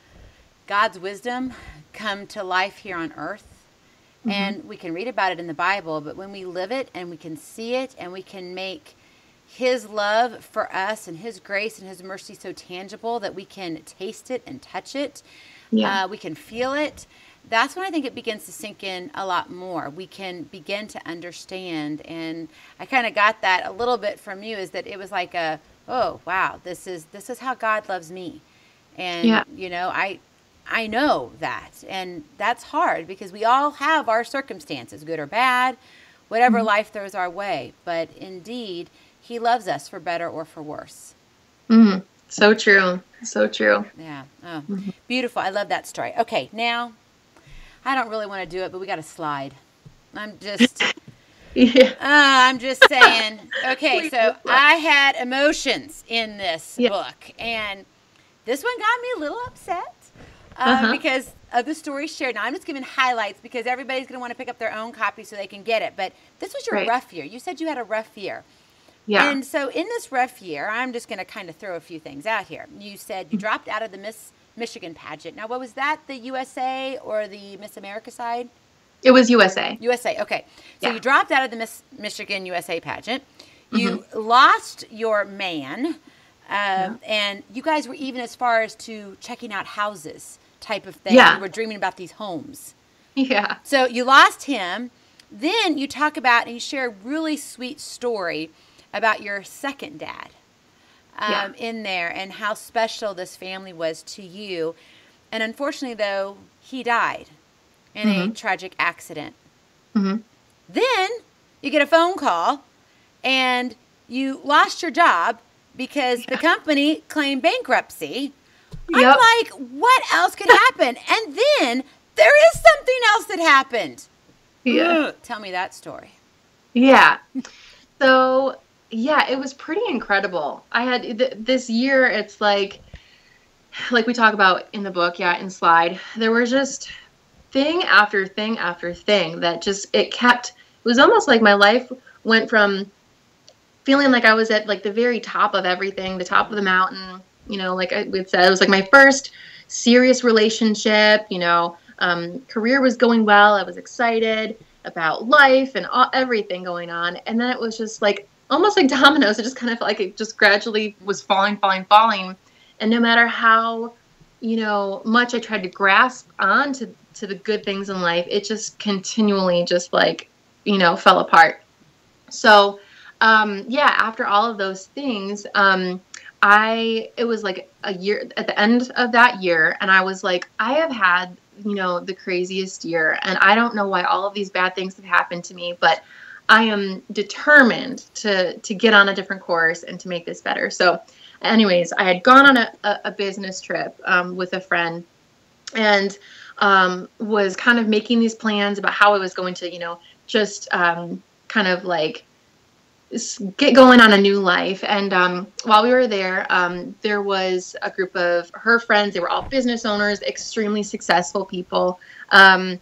God's wisdom come to life here on earth. Mm-hmm. And we can read about it in the Bible, but when we live it and we can see it and we can make his love for us and his grace and his mercy so tangible that we can taste it and touch it, yeah. uh, we can feel it, that's when I think it begins to sink in a lot more. We can begin to understand. And I kind of got that a little bit from you, is that it was like a, oh, wow, this is, this is how God loves me. And, yeah. you know, I, I know that. And that's hard because we all have our circumstances, good or bad, whatever mm-hmm. life throws our way. But indeed, he loves us for better or for worse. Mm-hmm. So true. So true. Yeah. Oh, mm-hmm. Beautiful. I love that story. Okay. Now, I don't really want to do it, but we got to slide. I'm just, yeah. uh, I'm just saying. Okay. So I had emotions in this yeah. book, and this one got me a little upset. Uh, uh-huh. Because of the story shared. Now, I'm just giving highlights because everybody's going to want to pick up their own copy so they can get it. But this was your right. rough year. You said you had a rough year. Yeah. And so in this rough year, I'm just going to kind of throw a few things out here. You said you dropped out of the Miss Michigan pageant. Now, what was that, the U S A or the Miss America side? It was U S A. U S A, okay. So yeah. you dropped out of the Miss Michigan U S A pageant. You mm-hmm. lost your man. Um, yeah. And you guys were even as far as to checking out houses type of thing. Yeah. You were dreaming about these homes. Yeah. So you lost him. Then you talk about, and you share a really sweet story about your second dad um, yeah. in there, and how special this family was to you. And unfortunately, though, he died in mm-hmm. a tragic accident. Mm-hmm. Then you get a phone call, and you lost your job because yeah. the company claimed bankruptcy. Yep. I'm like, what else could happen? And then there is something else that happened. Yeah. Ugh. Tell me that story. Yeah. So, yeah, it was pretty incredible. I had th- this year, it's like, like we talk about in the book, yeah, in Slide, there was just thing after thing after thing that just, it kept, it was almost like my life went from feeling like I was at like the very top of everything, the top of the mountain, You know, like I would say, it was like my first serious relationship, you know, um, career was going well. I was excited about life and all, everything going on. And then it was just like, almost like dominoes. It just kind of felt like it just gradually was falling, falling, falling. And no matter how, you know, much I tried to grasp on to, to the good things in life, it just continually just like, you know, fell apart. So, um, yeah, after all of those things, um, I, it was like a year at the end of that year. And I was like, I have had, you know, the craziest year. And I don't know why all of these bad things have happened to me, but I am determined to, to get on a different course and to make this better. So anyways, I had gone on a, a, a business trip, um, with a friend, and, um, was kind of making these plans about how I was going to, you know, just, um, kind of like, get going on a new life. And um, while we were there, um, there was a group of her friends. They were all business owners, extremely successful people. Um,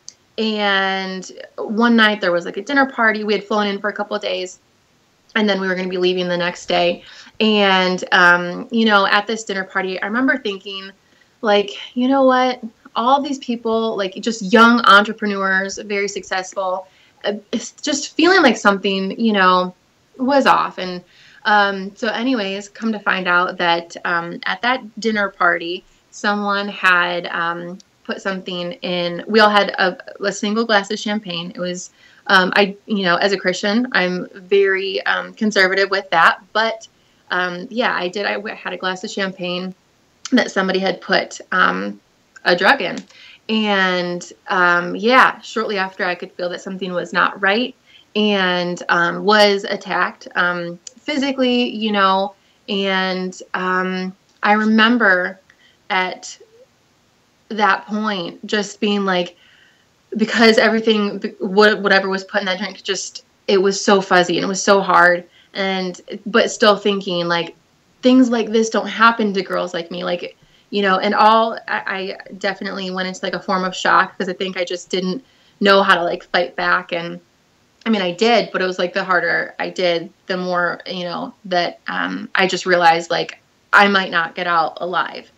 and one night there was like a dinner party. We had flown in for a couple of days, and then we were going to be leaving the next day. And, um, you know, at this dinner party, I remember thinking, like, you know what? All these people, like just young entrepreneurs, very successful, uh, it's just feeling like something, you know, was off. And um, so anyways, come to find out that um, at that dinner party, someone had um, put something in, we all had a, a single glass of champagne. It was, um, I, you know, as a Christian, I'm very um, conservative with that. But um, yeah, I did. I had a glass of champagne that somebody had put um, a drug in. And um, yeah, shortly after, I could feel that something was not right. And um, was attacked um, physically, you know, and um, I remember at that point just being like, because everything, whatever was put in that drink, just, it was so fuzzy and it was so hard. And, but still thinking like, things like this don't happen to girls like me. Like, you know, and all, I, I definitely went into like a form of shock, because I think I just didn't know how to like fight back. And I mean, I did, but it was like the harder I did, the more, you know, that um, I just realized like I might not get out alive.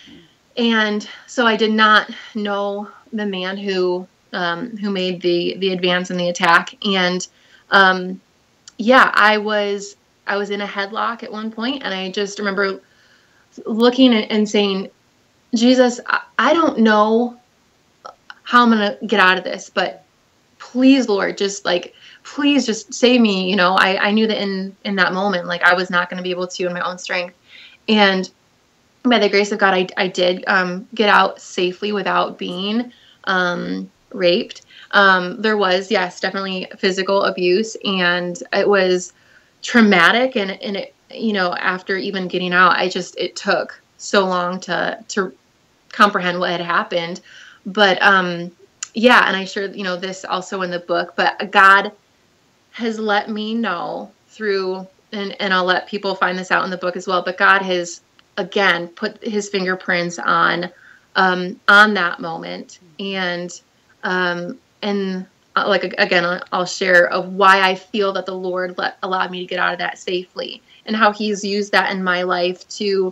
And so I did not know the man who um, who made the the advance and the attack. And um, yeah, I was I was in a headlock at one point, and I just remember looking and, and saying, Jesus, I, I don't know how I'm gonna get out of this, but please, Lord, just like, please just save me. You know, I, I knew that in, in that moment, like I was not going to be able to in my own strength. And by the grace of God, I, I did um, get out safely without being um, raped. Um, there was, yes, definitely physical abuse, and it was traumatic. And, and it, you know, after even getting out, I just, it took so long to, to comprehend what had happened. But, um, yeah, and I share, you know, this also in the book, but God has let me know through, and, and I'll let people find this out in the book as well, but God has, again, put his fingerprints on, um, on that moment. And, um, and uh, like, again, I'll share of why I feel that the Lord let, allowed me to get out of that safely, and how he's used that in my life to,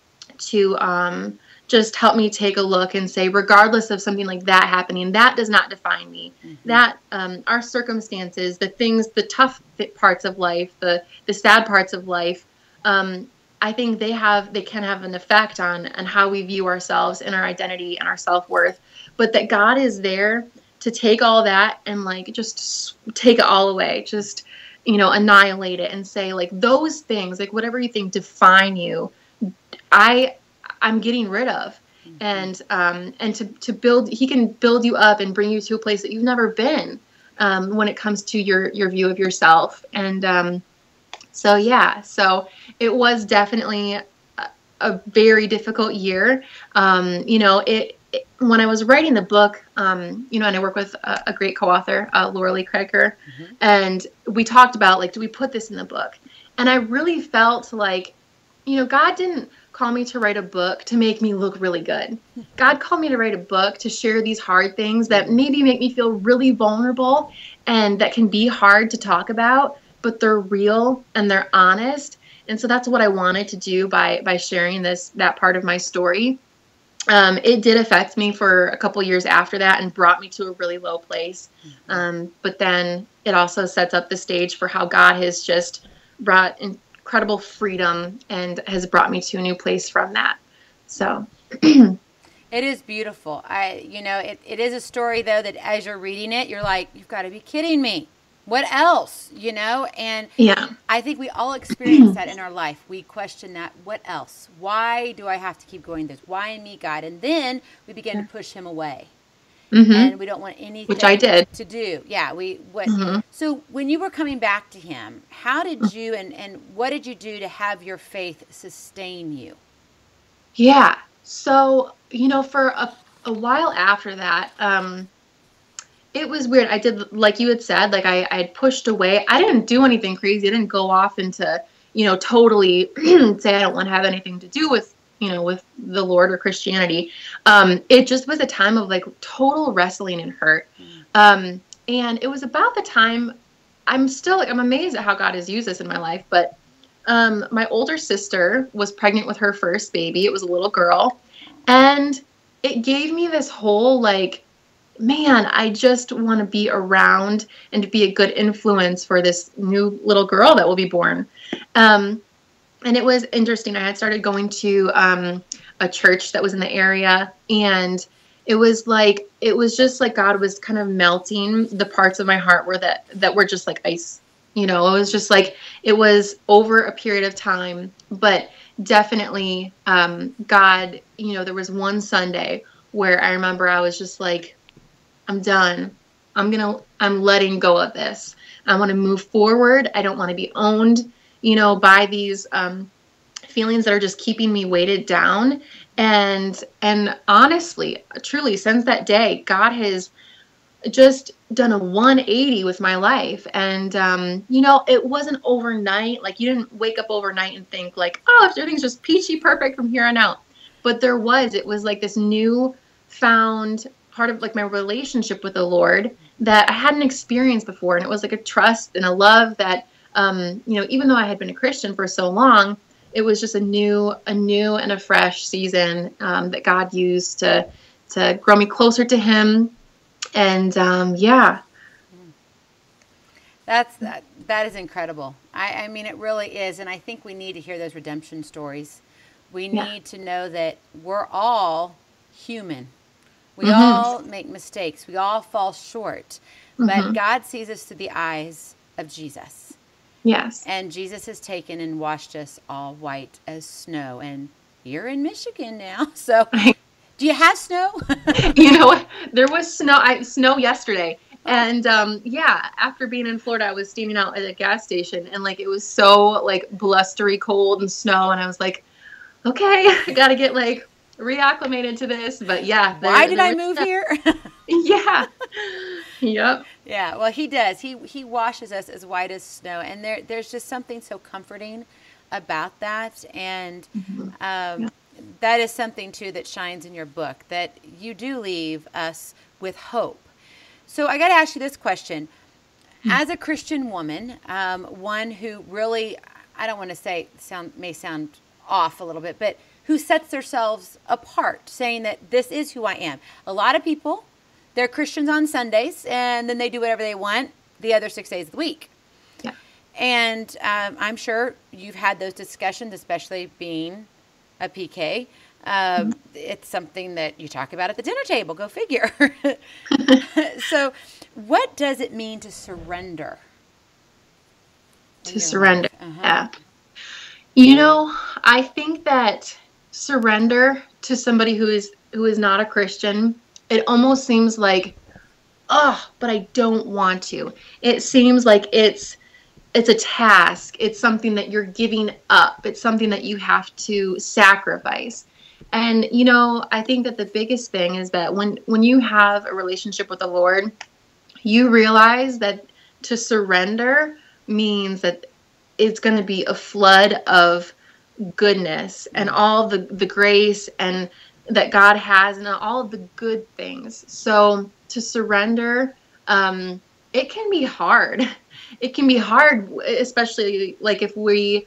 to, um, just help me take a look and say, regardless of something like that happening, that does not define me. Mm-hmm. That um, our circumstances, the things, the tough parts of life, the the sad parts of life, um, I think they have, they can have an effect on, on how we view ourselves and our identity and our self-worth. But that God is there to take all that and like just take it all away, just, you know, annihilate it and say like those things, like whatever you think define you, I. I'm getting rid of. Mm-hmm. And, um, and to, to build, he can build you up and bring you to a place that you've never been, um, when it comes to your, your view of yourself. And, um, so, yeah, so it was definitely a, a very difficult year. Um, you know, it, it, when I was writing the book, um, you know, and I work with a, a great co-author, uh, Laura Lee Kreger, mm-hmm. and we talked about like, do we put this in the book? And I really felt like, you know, God didn't call me to write a book to make me look really good. God called me to write a book to share these hard things that maybe make me feel really vulnerable and that can be hard to talk about, but they're real and they're honest. and so that's what I wanted to do by by sharing this that part of my story. Um, it did affect me for a couple years after that and brought me to a really low place. Um, but then it also sets up the stage for how God has just brought incredible freedom and has brought me to a new place from that. So it is beautiful. I, you know, it, it is a story though that as you're reading it, you're like, you've got to be kidding me. What else, you know? And yeah, I think we all experience that in our life. We question that. What else? Why do I have to keep going this? Why me, God? And then we begin to push him away. Mm-hmm. And we don't want anything Which I did. to do. Yeah. We, what, mm-hmm. So when you were coming back to him, how did you, and, and what did you do to have your faith sustain you? Yeah. So, you know, for a, a while after that, um, it was weird. I did, like you had said, like I, I had pushed away. I didn't do anything crazy. I didn't go off into, you know, totally say I don't want to have anything to do with, you know, with the Lord or Christianity. Um, it just was a time of like total wrestling and hurt. Um, and it was about the time, I'm still like, I'm amazed at how God has used this in my life. But um, my older sister was pregnant with her first baby. It was a little girl. And it gave me this whole like, man, I just want to be around and to be a good influence for this new little girl that will be born. Um, and it was interesting. I had started going to um, a church that was in the area, and it was like, it was just like God was kind of melting the parts of my heart where that, that were just like ice. You know, it was just like, it was over a period of time, but definitely um, God, you know, there was one Sunday where I remember I was just like, I'm done. I'm going to, I'm letting go of this. I want to move forward. I don't want to be owned, you know, by these um, feelings that are just keeping me weighted down. And, and honestly, truly, since that day, God has just done a one eighty with my life. And, um, you know, it wasn't overnight. Like you didn't wake up overnight and think like, oh, everything's just peachy perfect from here on out. But there was, it was like this new found part of like my relationship with the Lord that I hadn't experienced before. And it was like a trust and a love that, um, you know, even though I had been a Christian for so long, it was just a new, a new and a fresh season um, that God used to, to grow me closer to him. And um, yeah. That's, that, that is incredible. I, I mean, it really is. And I think we need to hear those redemption stories. We need yeah. to know that we're all human. We mm-hmm. all make mistakes. We all fall short. Mm-hmm. But God sees us through the eyes of Jesus. Yes. And Jesus has taken and washed us all white as snow. And you're in Michigan now. So do you have snow? You know what? There was snow, I, snow yesterday. And um, yeah, after being in Florida, I was standing out at a gas station. And like it was so like blustery cold and snow. And I was like, okay, I got to get like reacclimated to this. But yeah. There, Why did I move here? Yeah. Yep. Yeah. Well, he does. He he washes us as white as snow. And there there's just something so comforting about that. And mm-hmm. um, yeah. that is something, too, that shines in your book, that you do leave us with hope. So I got to ask you this question. Mm-hmm. As a Christian woman, um, one who really, I don't want to say, sound may sound off a little bit, but who sets themselves apart, saying that this is who I am. A lot of people, they're Christians on Sundays, and then they do whatever they want the other six days of the week. Yeah. And um, I'm sure you've had those discussions, especially being a P K. Um, mm-hmm. It's something that you talk about at the dinner table. Go figure. So what does it mean to surrender? To surrender. Uh-huh. Yeah. You know, I think that surrender to somebody who is who is not a Christian, it almost seems like, oh, but I don't want to. It seems like it's it's a task. It's something that you're giving up. It's something that you have to sacrifice. And, you know, I think that the biggest thing is that when, when you have a relationship with the Lord, you realize that to surrender means that it's going to be a flood of goodness and all the, the grace and that God has and all of the good things. So to surrender, um, it can be hard. It can be hard, especially like if we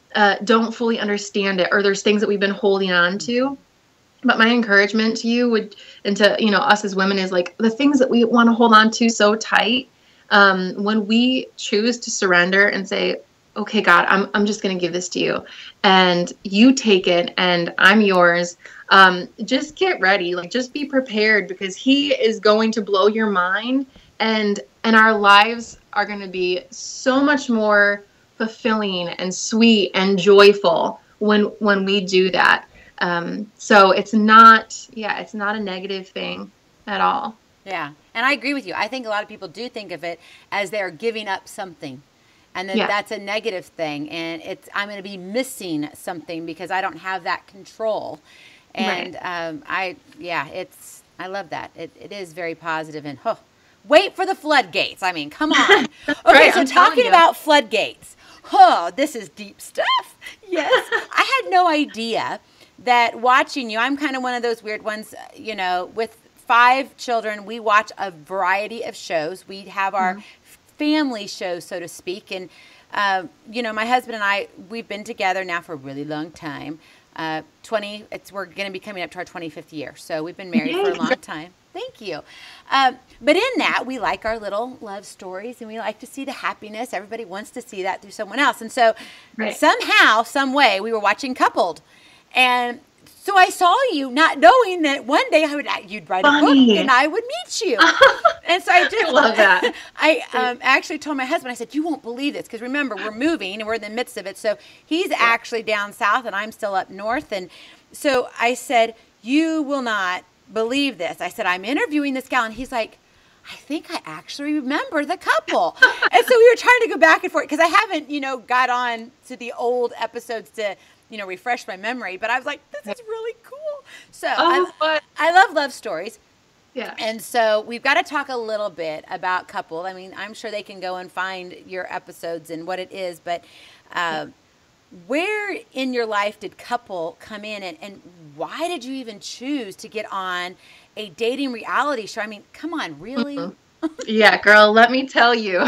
uh, don't fully understand it, or there's things that we've been holding on to. But my encouragement to you would, and to, you know, us as women, is like the things that we want to hold on to so tight. Um, when we choose to surrender and say, okay, God, I'm, I'm just going to give this to you, and you take it, and I'm yours. Um, just get ready. Like, just be prepared, because he is going to blow your mind, and, and our lives are going to be so much more fulfilling and sweet and joyful when, when we do that. Um, so it's not, yeah, it's not a negative thing at all. Yeah. And I agree with you. I think a lot of people do think of it as they're giving up something, and then Yeah. that's a negative thing. And it's, I'm going to be missing something because I don't have that control. And, Right. um, I, yeah, it's, I love that. It, it is very positive, and, oh, wait for the floodgates. I mean, come on. Okay. Right, So I'm telling talking you. about floodgates. Oh, this is deep stuff. Yes. I had no idea that watching you, I'm kind of one of those weird ones, you know, with five children, we watch a variety of shows. We have our mm-hmm. family shows, so to speak. And, uh, you know, my husband and I, we've been together now for a really long time. Uh, twenty, it's, we're going to be coming up to our twenty-fifth year. So we've been married for a long time. Thank you. Um, but in that, we like our little love stories, and we like to see the happiness. Everybody wants to see that through someone else. And so Right. somehow, somehow, some way, we were watching Coupled. And so I saw you, not knowing that one day I would, you'd write Funny. a book and I would meet you. And so I just I love that. I um, actually told my husband, I said, you won't believe this. Because remember, we're moving and we're in the midst of it. So he's actually down south and I'm still up north. And so I said, you will not believe this. I said, I'm interviewing this gal. And he's like, I think I actually remember the couple. And so we were trying to go back and forth, because I haven't, you know, got on to the old episodes to, you know, refresh my memory. But I was like, this is really cool. So Oh, I, but I love love stories. yeah. And so we've got to talk a little bit about Coupled. I mean, I'm sure they can go and find your episodes and what it is. But uh, where in your life did Couple come in? And, and why did you even choose to get on a dating reality show? I mean, come on, really? Mm-hmm. Yeah, girl, let me tell you.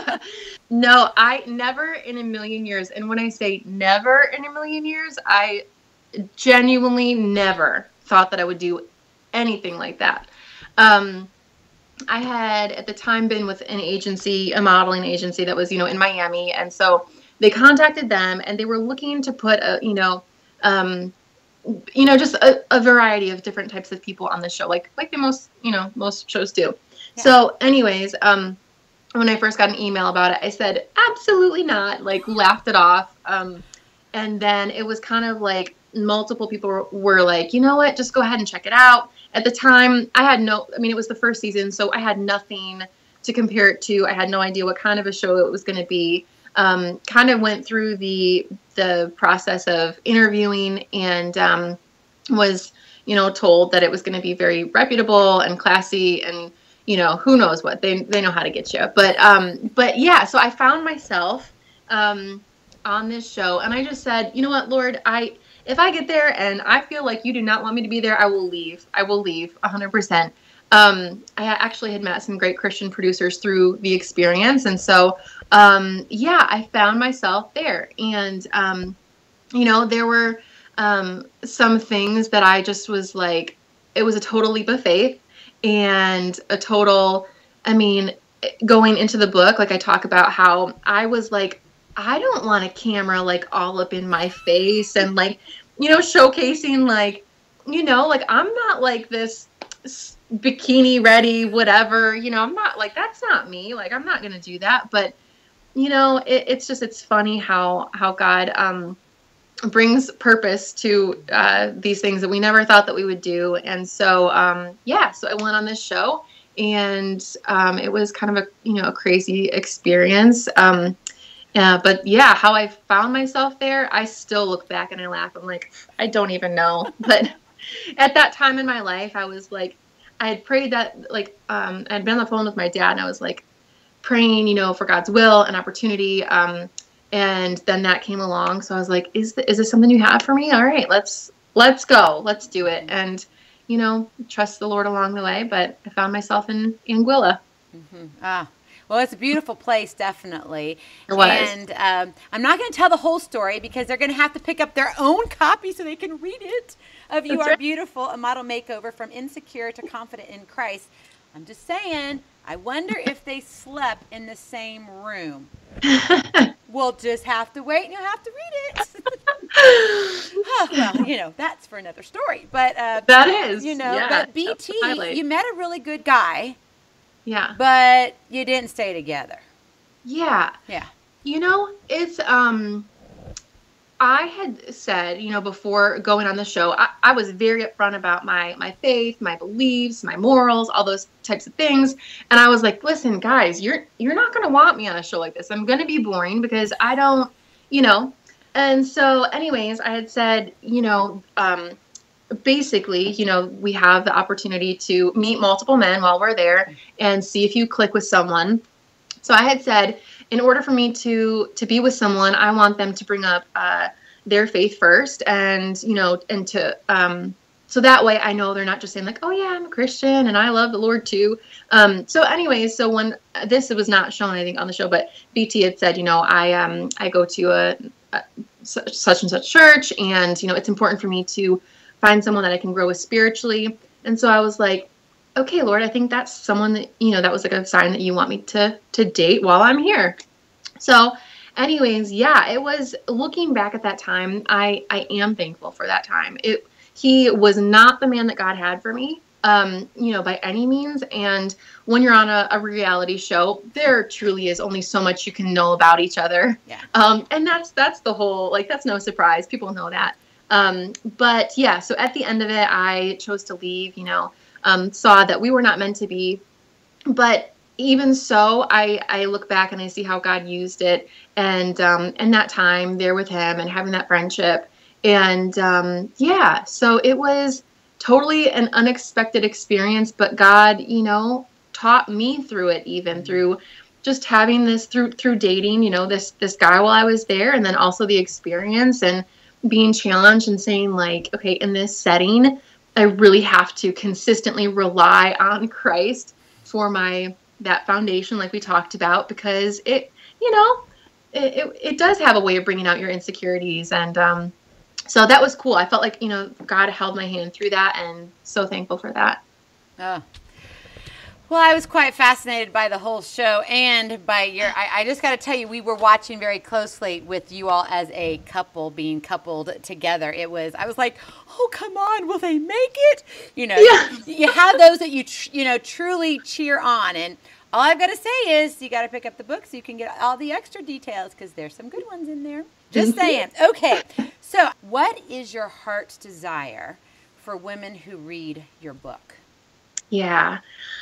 No, I never in a million years, and when I say never in a million years, I genuinely never thought that I would do anything like that. Um, I had at the time been with an agency, a modeling agency that was, you know, in Miami. And so they contacted them, and they were looking to put a, you know, um, you know, just a, a variety of different types of people on the show, like, like the most, you know, most shows do. Yeah. So anyways, um, when I first got an email about it, I said, absolutely not, like laughed it off. Um, and then it was kind of like multiple people were, were like, you know what, just go ahead and check it out. At the time I had no, I mean, it was the first season, so I had nothing to compare it to. I had no idea what kind of a show it was going to be. Um, kind of went through the, the process of interviewing, and, um, was, you know, told that it was going to be very reputable and classy, and, you know, who knows what, they, they know how to get you. But, um, but yeah, so I found myself, um, on this show, and I just said, you know what, Lord, I, if I get there and I feel like you do not want me to be there, I will leave. I will leave a hundred percent. Um, I actually had met some great Christian producers through the experience. And so, um, yeah, I found myself there, and, um, you know, there were, um, some things that I just was like, it was a total leap of faith. And a total, I mean, going into the book, like I talk about how I was like, I don't want a camera like all up in my face and like, you know, showcasing like, you know, like I'm not like this bikini ready, whatever, you know, I'm not like, that's not me. Like, I'm not going to do that. But, you know, it, it's just, it's funny how, how God, um, brings purpose to uh, these things that we never thought that we would do. And so, um, yeah, so I went on this show, and um, it was kind of a, you know, a crazy experience. Um, yeah, but yeah, how I found myself there, I still look back and I laugh. I'm like, I don't even know. But at that time in my life, I was like, I had prayed that, like, um, I'd been on the phone with my dad, and I was like praying, you know, for God's will and opportunity. Um, And then that came along. So I was like, is, the, is this something you have for me? All right, let's, let's go. Let's do it. And, you know, trust the Lord along the way. But I found myself in Anguilla. Mm-hmm. Ah, Well, it's a beautiful place, definitely. It was. And um, I'm not going to tell the whole story because they're going to have to pick up their own copy so they can read it. Of You That's Are right. Beautiful, a model makeover from insecure to confident in Christ. I'm just saying, I wonder if they slept in the same room. We'll just have to wait and you'll have to read it. Oh, well, you know, that's for another story. But uh, That is. you know, yeah, but B that's the T, highlight. you met a really good guy, Yeah. but you didn't stay together. Yeah. Yeah. You know, it's, um, I had said, you know, before going on the show, I, I was very upfront about my, my faith, my beliefs, my morals, all those types of things. And I was like, listen, guys, you're, you're not going to want me on a show like this. I'm going to be boring because I don't, you know. And so anyways, I had said, you know, um, basically, you know, we have the opportunity to meet multiple men while we're there and see if you click with someone. So I had said, in order for me to to be with someone, I want them to bring up uh, their faith first, and you know, and to um, so that way I know they're not just saying like, oh yeah, I'm a Christian and I love the Lord too. Um, so anyways, so when this was not shown, I think, on the show, but B T had said, you know, I um I go to a, a such and such church, and you know, it's important for me to find someone that I can grow with spiritually. And so I was like, okay, Lord, I think that's someone that, you know, that was like a sign that you want me to, to date while I'm here. So anyways, yeah, it was, looking back at that time, I, I am thankful for that time. It, he was not the man that God had for me, um, you know, by any means. And when you're on a, a reality show, there truly is only so much you can know about each other. Yeah. Um, and that's, that's the whole, like, that's no surprise. People know that. Um, but yeah, so at the end of it, I chose to leave, you know, um, saw that we were not meant to be, but even so, I, I look back and I see how God used it, and, um, and that time there with him and having that friendship. And, um, yeah, so it was totally an unexpected experience, but God, you know, taught me through it, even through just having this through, through dating, you know, this, this guy while I was there, and then also the experience and being challenged and saying like, okay, in this setting, I really have to consistently rely on Christ for my, that foundation, like we talked about, because it, you know, it, it, it does have a way of bringing out your insecurities. And, um, so that was cool. I felt like, you know, God held my hand through that, and so thankful for that. Oh. Well, I was quite fascinated by the whole show and by your, I, I just got to tell you, we were watching very closely with you all as a couple being coupled together. It was, I was like, oh, come on, will they make it? You know, Yeah. you have those that you, tr- you know, truly cheer on. And all I've got to say is you got to pick up the book so you can get all the extra details, because there's some good ones in there. Just saying. Okay. So what is your heart's desire for women who read your book? Yeah.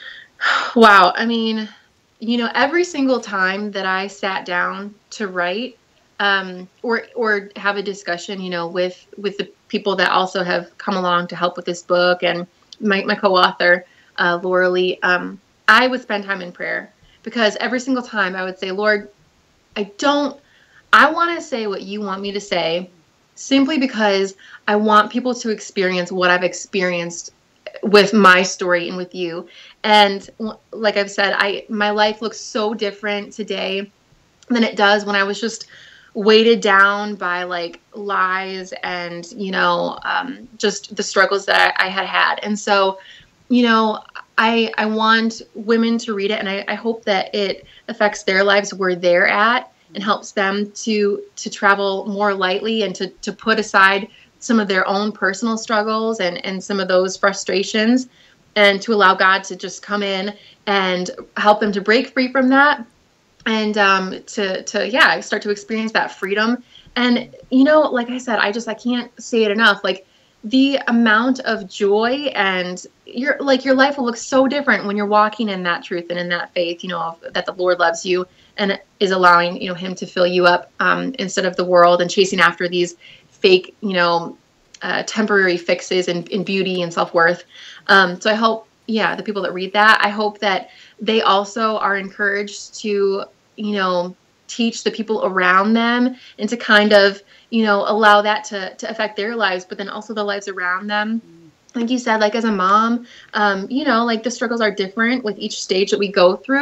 Wow. I mean, you know, every single time that I sat down to write, um, or, or have a discussion, you know, with, with the people that also have come along to help with this book, and my, my co-author, uh, Laura Lee, um, I would spend time in prayer, because every single time I would say, Lord, I don't, I want to say what you want me to say, simply because I want people to experience what I've experienced with my story and with you. And like I've said, I, my life looks so different today than it does when I was just weighted down by like lies and, you know, um, just the struggles that I, I had had. And so, you know, I, I want women to read it, and I, I hope that it affects their lives where they're at, and helps them to, to travel more lightly, and to, to put aside some of their own personal struggles and, and some of those frustrations, and to allow God to just come in and help them to break free from that, and um, to, to, yeah, start to experience that freedom. And, you know, like I said, I just, I can't say it enough. Like, the amount of joy, and your, like, your life will look so different when you're walking in that truth and in that faith, you know, that the Lord loves you and is allowing, you know, him to fill you up, um, instead of the world and chasing after these fake, you know, uh, temporary fixes in, in beauty and self-worth. Um, so I hope, yeah, the people that read that, I hope that they also are encouraged to, you know, teach the people around them, and to kind of, you know, allow that to, to affect their lives, but then also the lives around them. Like you said, like as a mom, um, you know, like the struggles are different with each stage that we go through,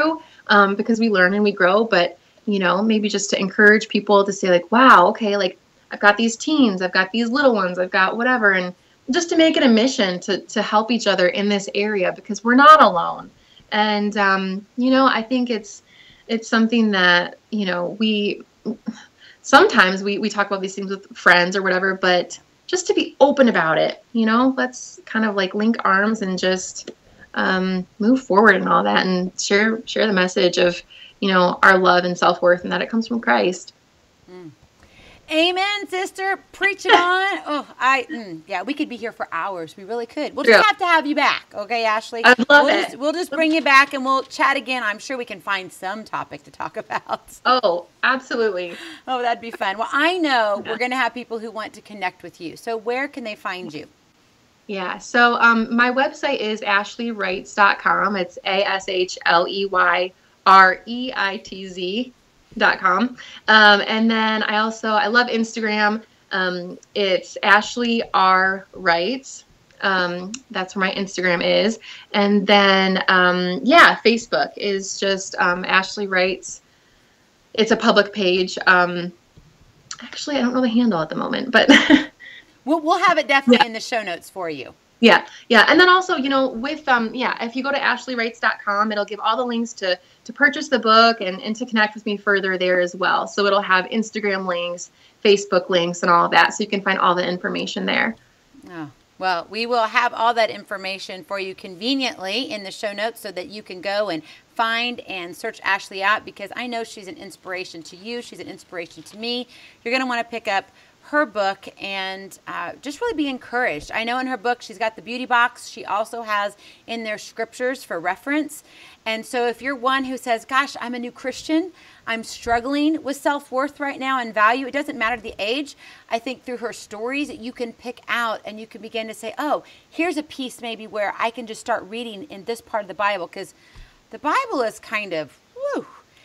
um, because we learn and we grow. But, you know, maybe just to encourage people to say like, wow, okay, like I've got these teens, I've got these little ones, I've got whatever. And just to make it a mission to, to help each other in this area, because we're not alone. And, um, you know, I think it's, it's something that, you know, we, sometimes we, we talk about these things with friends or whatever, but just to be open about it, you know, let's kind of like link arms and just um, move forward and all that, and share, share the message of, you know, our love and self-worth, and that it comes from Christ. Mm. Amen, sister. Preach it on. Oh, I, mm, yeah, we could be here for hours. We really could. We'll just Yeah. have to have you back. Okay, Ashley? I'd love we'll it. Just, we'll just bring you back and we'll chat again. I'm sure we can find some topic to talk about. Oh, absolutely. Oh, that'd be fun. Well, I know we're going to have people who want to connect with you. So where can they find you? Yeah. So um, my website is ashley reitz dot com. It's A S H L E Y R E I T Z dot com. Um, and then I also, I love Instagram. Um, it's Ashley R Reitz. Um, that's where my Instagram is. And then, um, yeah, Facebook is just um, Ashley Reitz. It's a public page. Um, actually, I don't know the handle at the moment, but we'll, we'll have it definitely Yeah. in the show notes for you. Yeah, yeah. And then also, you know, with, um, yeah, if you go to ashley reitz dot com, it'll give all the links to, to purchase the book and, and to connect with me further there as well. So it'll have Instagram links, Facebook links, and all of that. So you can find all the information there. Oh, well, we will have all that information for you conveniently in the show notes so that you can go and find and search Ashley out, because I know she's an inspiration to you. She's an inspiration to me. You're going to want to pick up her book and uh, just really be encouraged. I know in her book she's got the beauty box. She also has in there scriptures for reference. And so if you're one who says, gosh, I'm a new Christian, I'm struggling with self-worth right now and value, it doesn't matter the age. I think through her stories you can pick out and you can begin to say, oh, here's a piece maybe where I can just start reading in this part of the Bible, because the Bible is kind of, whew,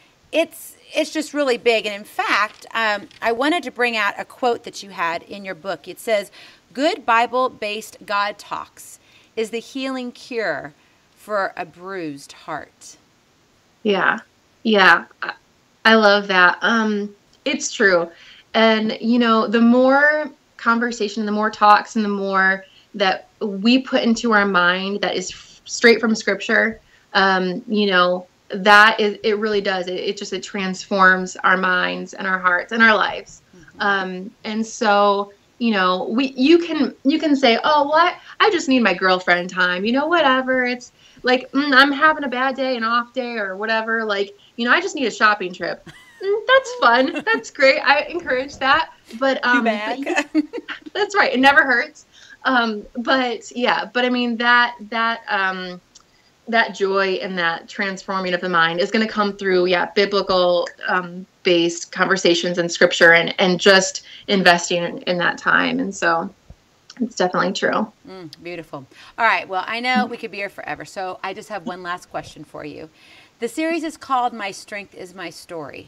it's it's just really big. And in fact, um, I wanted to bring out a quote that you had in your book. It says, good Bible-based God talks is the healing cure for a bruised heart. Yeah, yeah. I, I love that. Um, it's true. And, you know, the more conversation, the more talks, and the more that we put into our mind that is f- straight from Scripture, um, you know, that is, it really does. It, it just, it transforms our minds and our hearts and our lives. Mm-hmm. Um, and so, you know, we, you can, you can say, oh, what? I just need my girlfriend time, you know, whatever. It's like, mm, I'm having a bad day, an off day or whatever. Like, you know, I just need a shopping trip. Mm, that's fun. That's great. I encourage that. But, um, but you, that's right. It never hurts. Um, but yeah, but I mean, that, that, um, that joy and that transforming of the mind is going to come through, yeah, biblical um, based conversations and scripture, and, and just investing in, in that time. And so it's definitely true. Mm, beautiful. All right. Well, I know we could be here forever, so I just have one last question for you. The series is called My Strength is My Story.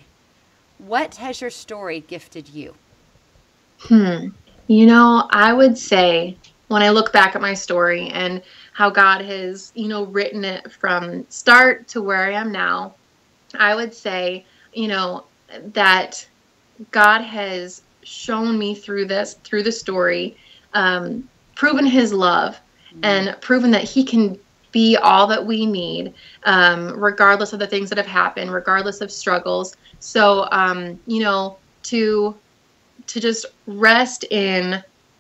What has your story gifted you? Hmm. You know, I would say when I look back at my story and how God has, you know, written it from start to where I am now, I would say, you know, that God has shown me through this, through the story, um, proven his love, mm-hmm. and proven that he can be all that we need, um, regardless of the things that have happened, regardless of struggles. So, um, you know, to, to just rest in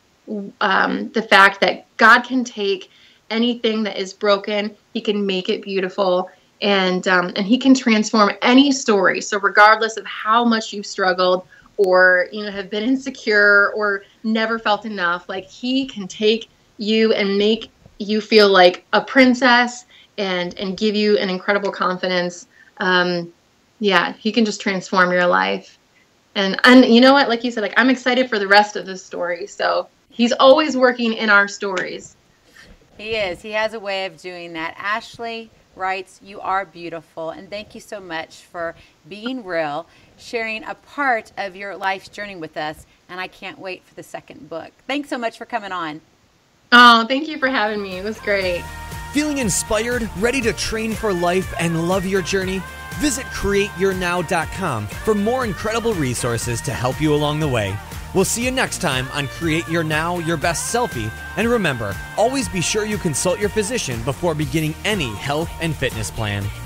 um, the fact that God can take anything that is broken, he can make it beautiful, and um, and he can transform any story. So regardless of how much you've struggled, or you know have been insecure, or never felt enough, like he can take you and make you feel like a princess, and and give you an incredible confidence. Um, yeah, he can just transform your life. And and you know what? Like you said, like I'm excited for the rest of the story. So he's always working in our stories. He is. He has a way of doing that. Ashley Reitz, you are beautiful. And thank you so much for being real, sharing a part of your life's journey with us. And I can't wait for the second book. Thanks so much for coming on. Oh, thank you for having me. It was great. Feeling inspired, ready to train for life and love your journey? Visit create your now dot com for more incredible resources to help you along the way. We'll see you next time on Create Your Now, Your Best Selfie. And remember, always be sure you consult your physician before beginning any health and fitness plan.